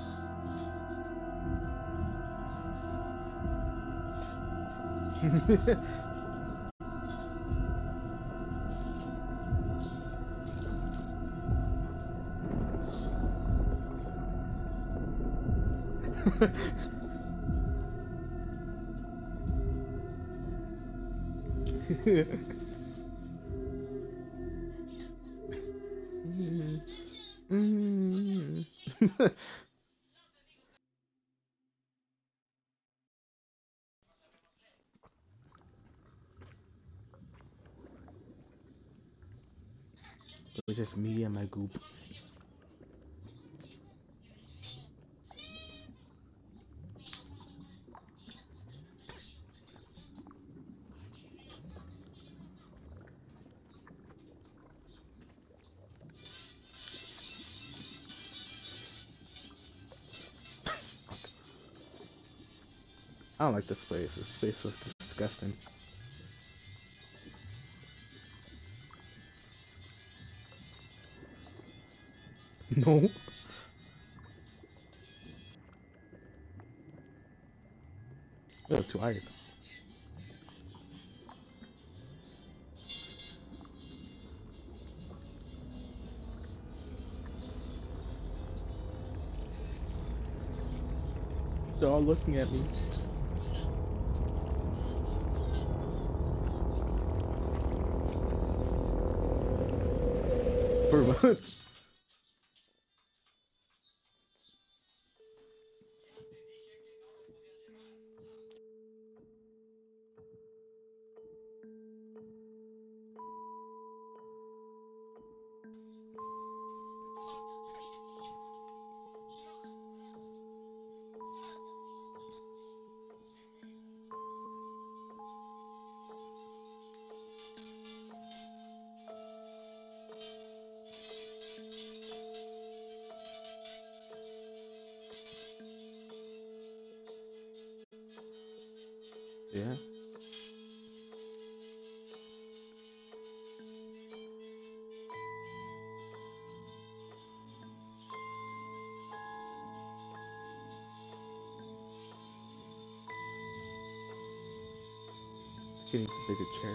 It was just me and my goop. I don't like this place. This space looks disgusting. No. Those two eyes. They're all looking at me. For much. Yeah. He needs a bigger chair.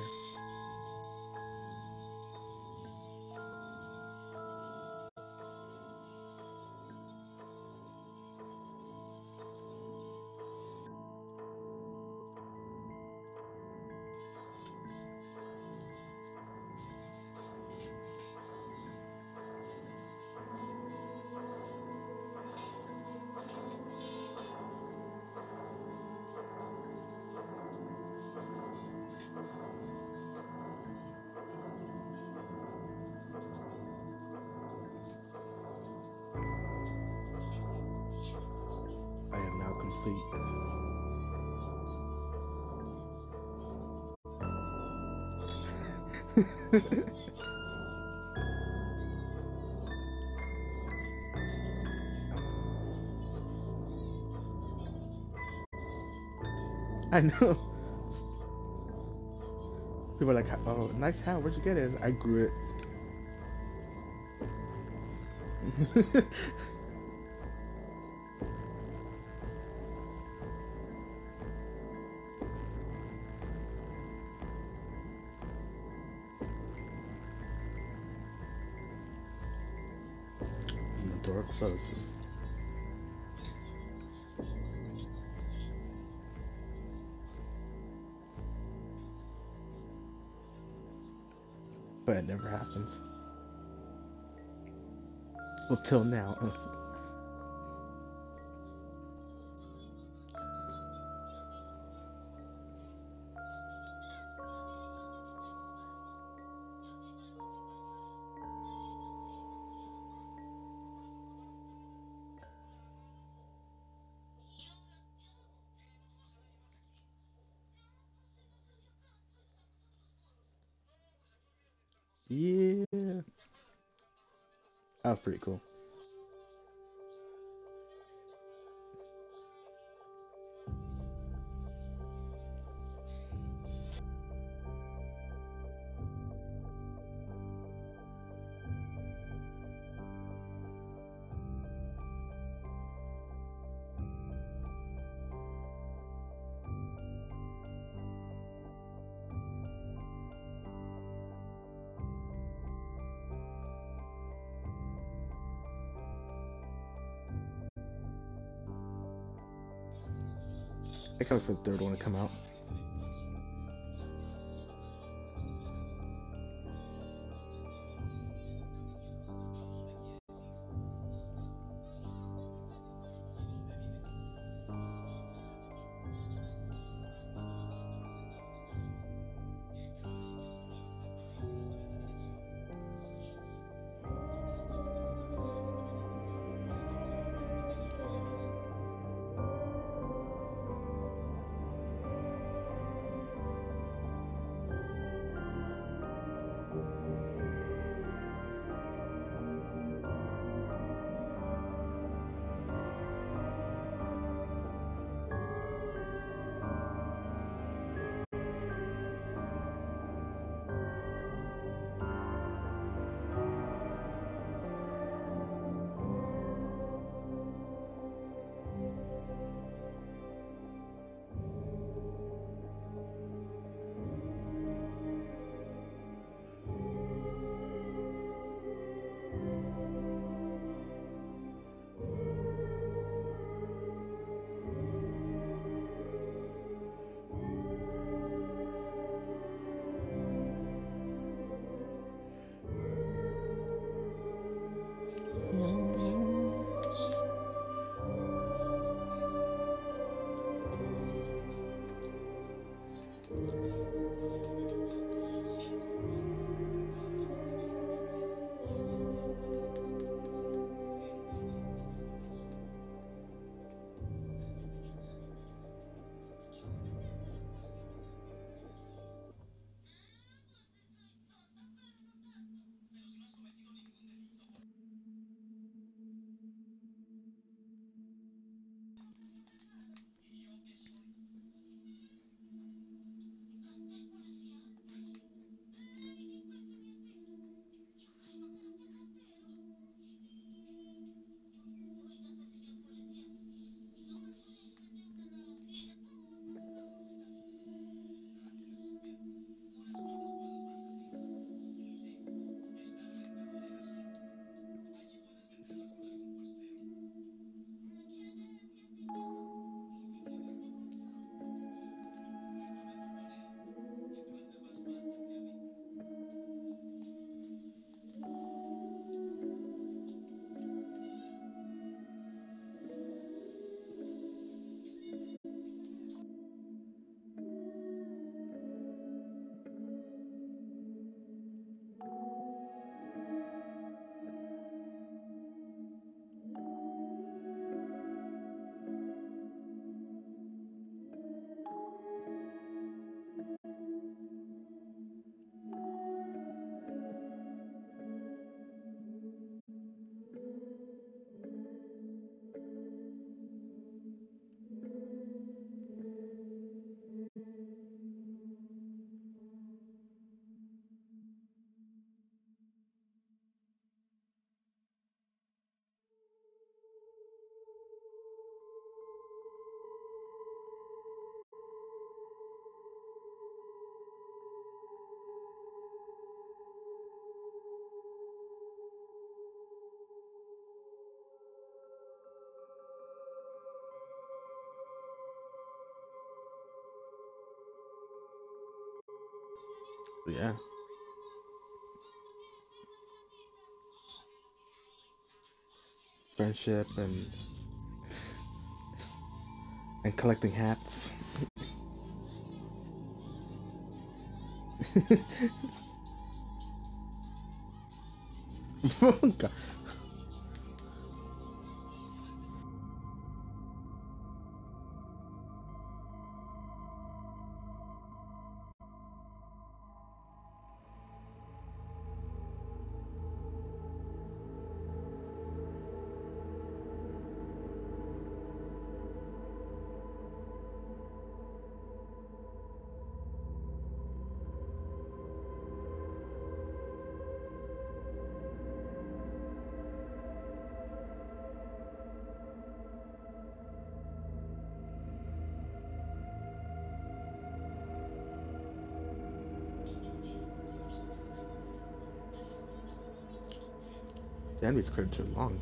I am now complete. I know. People are like, oh, nice hat. Where'd you get it? I grew it. And the door closes. But it never happens. Well, till now. Yeah. That was pretty cool. I can't wait for the third one to come out. Yeah. Friendship and collecting hats. God. The enemy's cleared too long.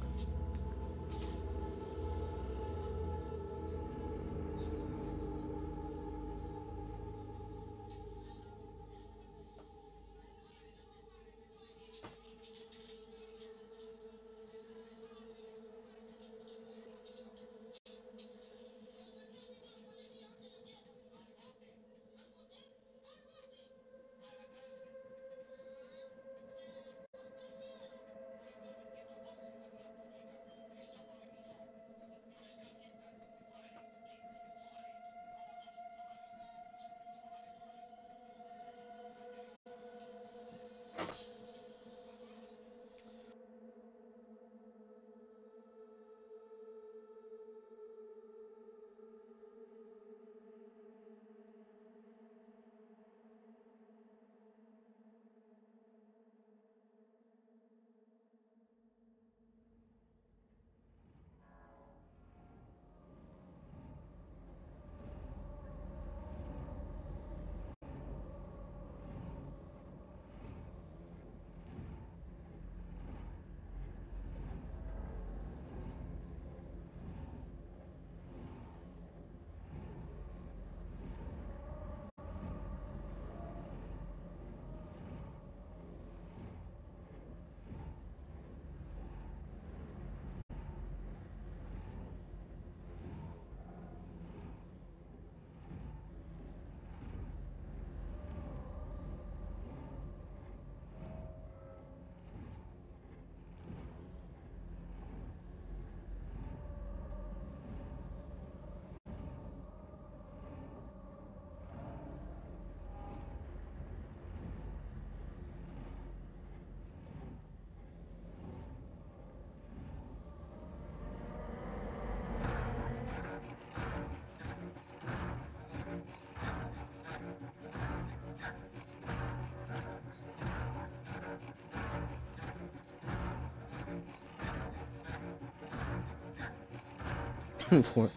For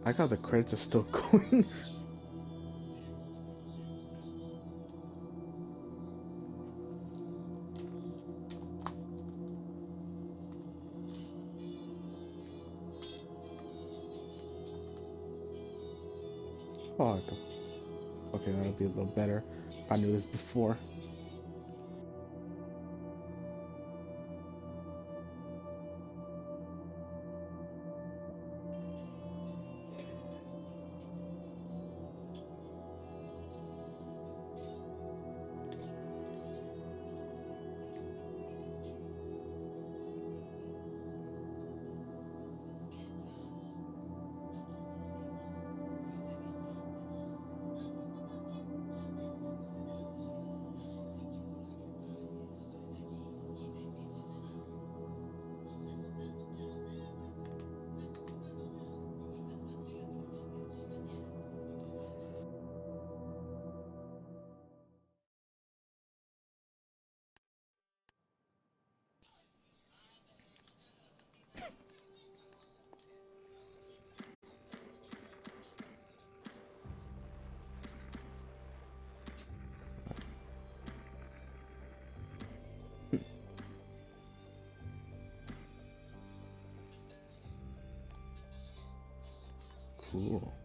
I got the credits are still going. Fuck. Okay, that'll be a little better if I knew this before. Cool.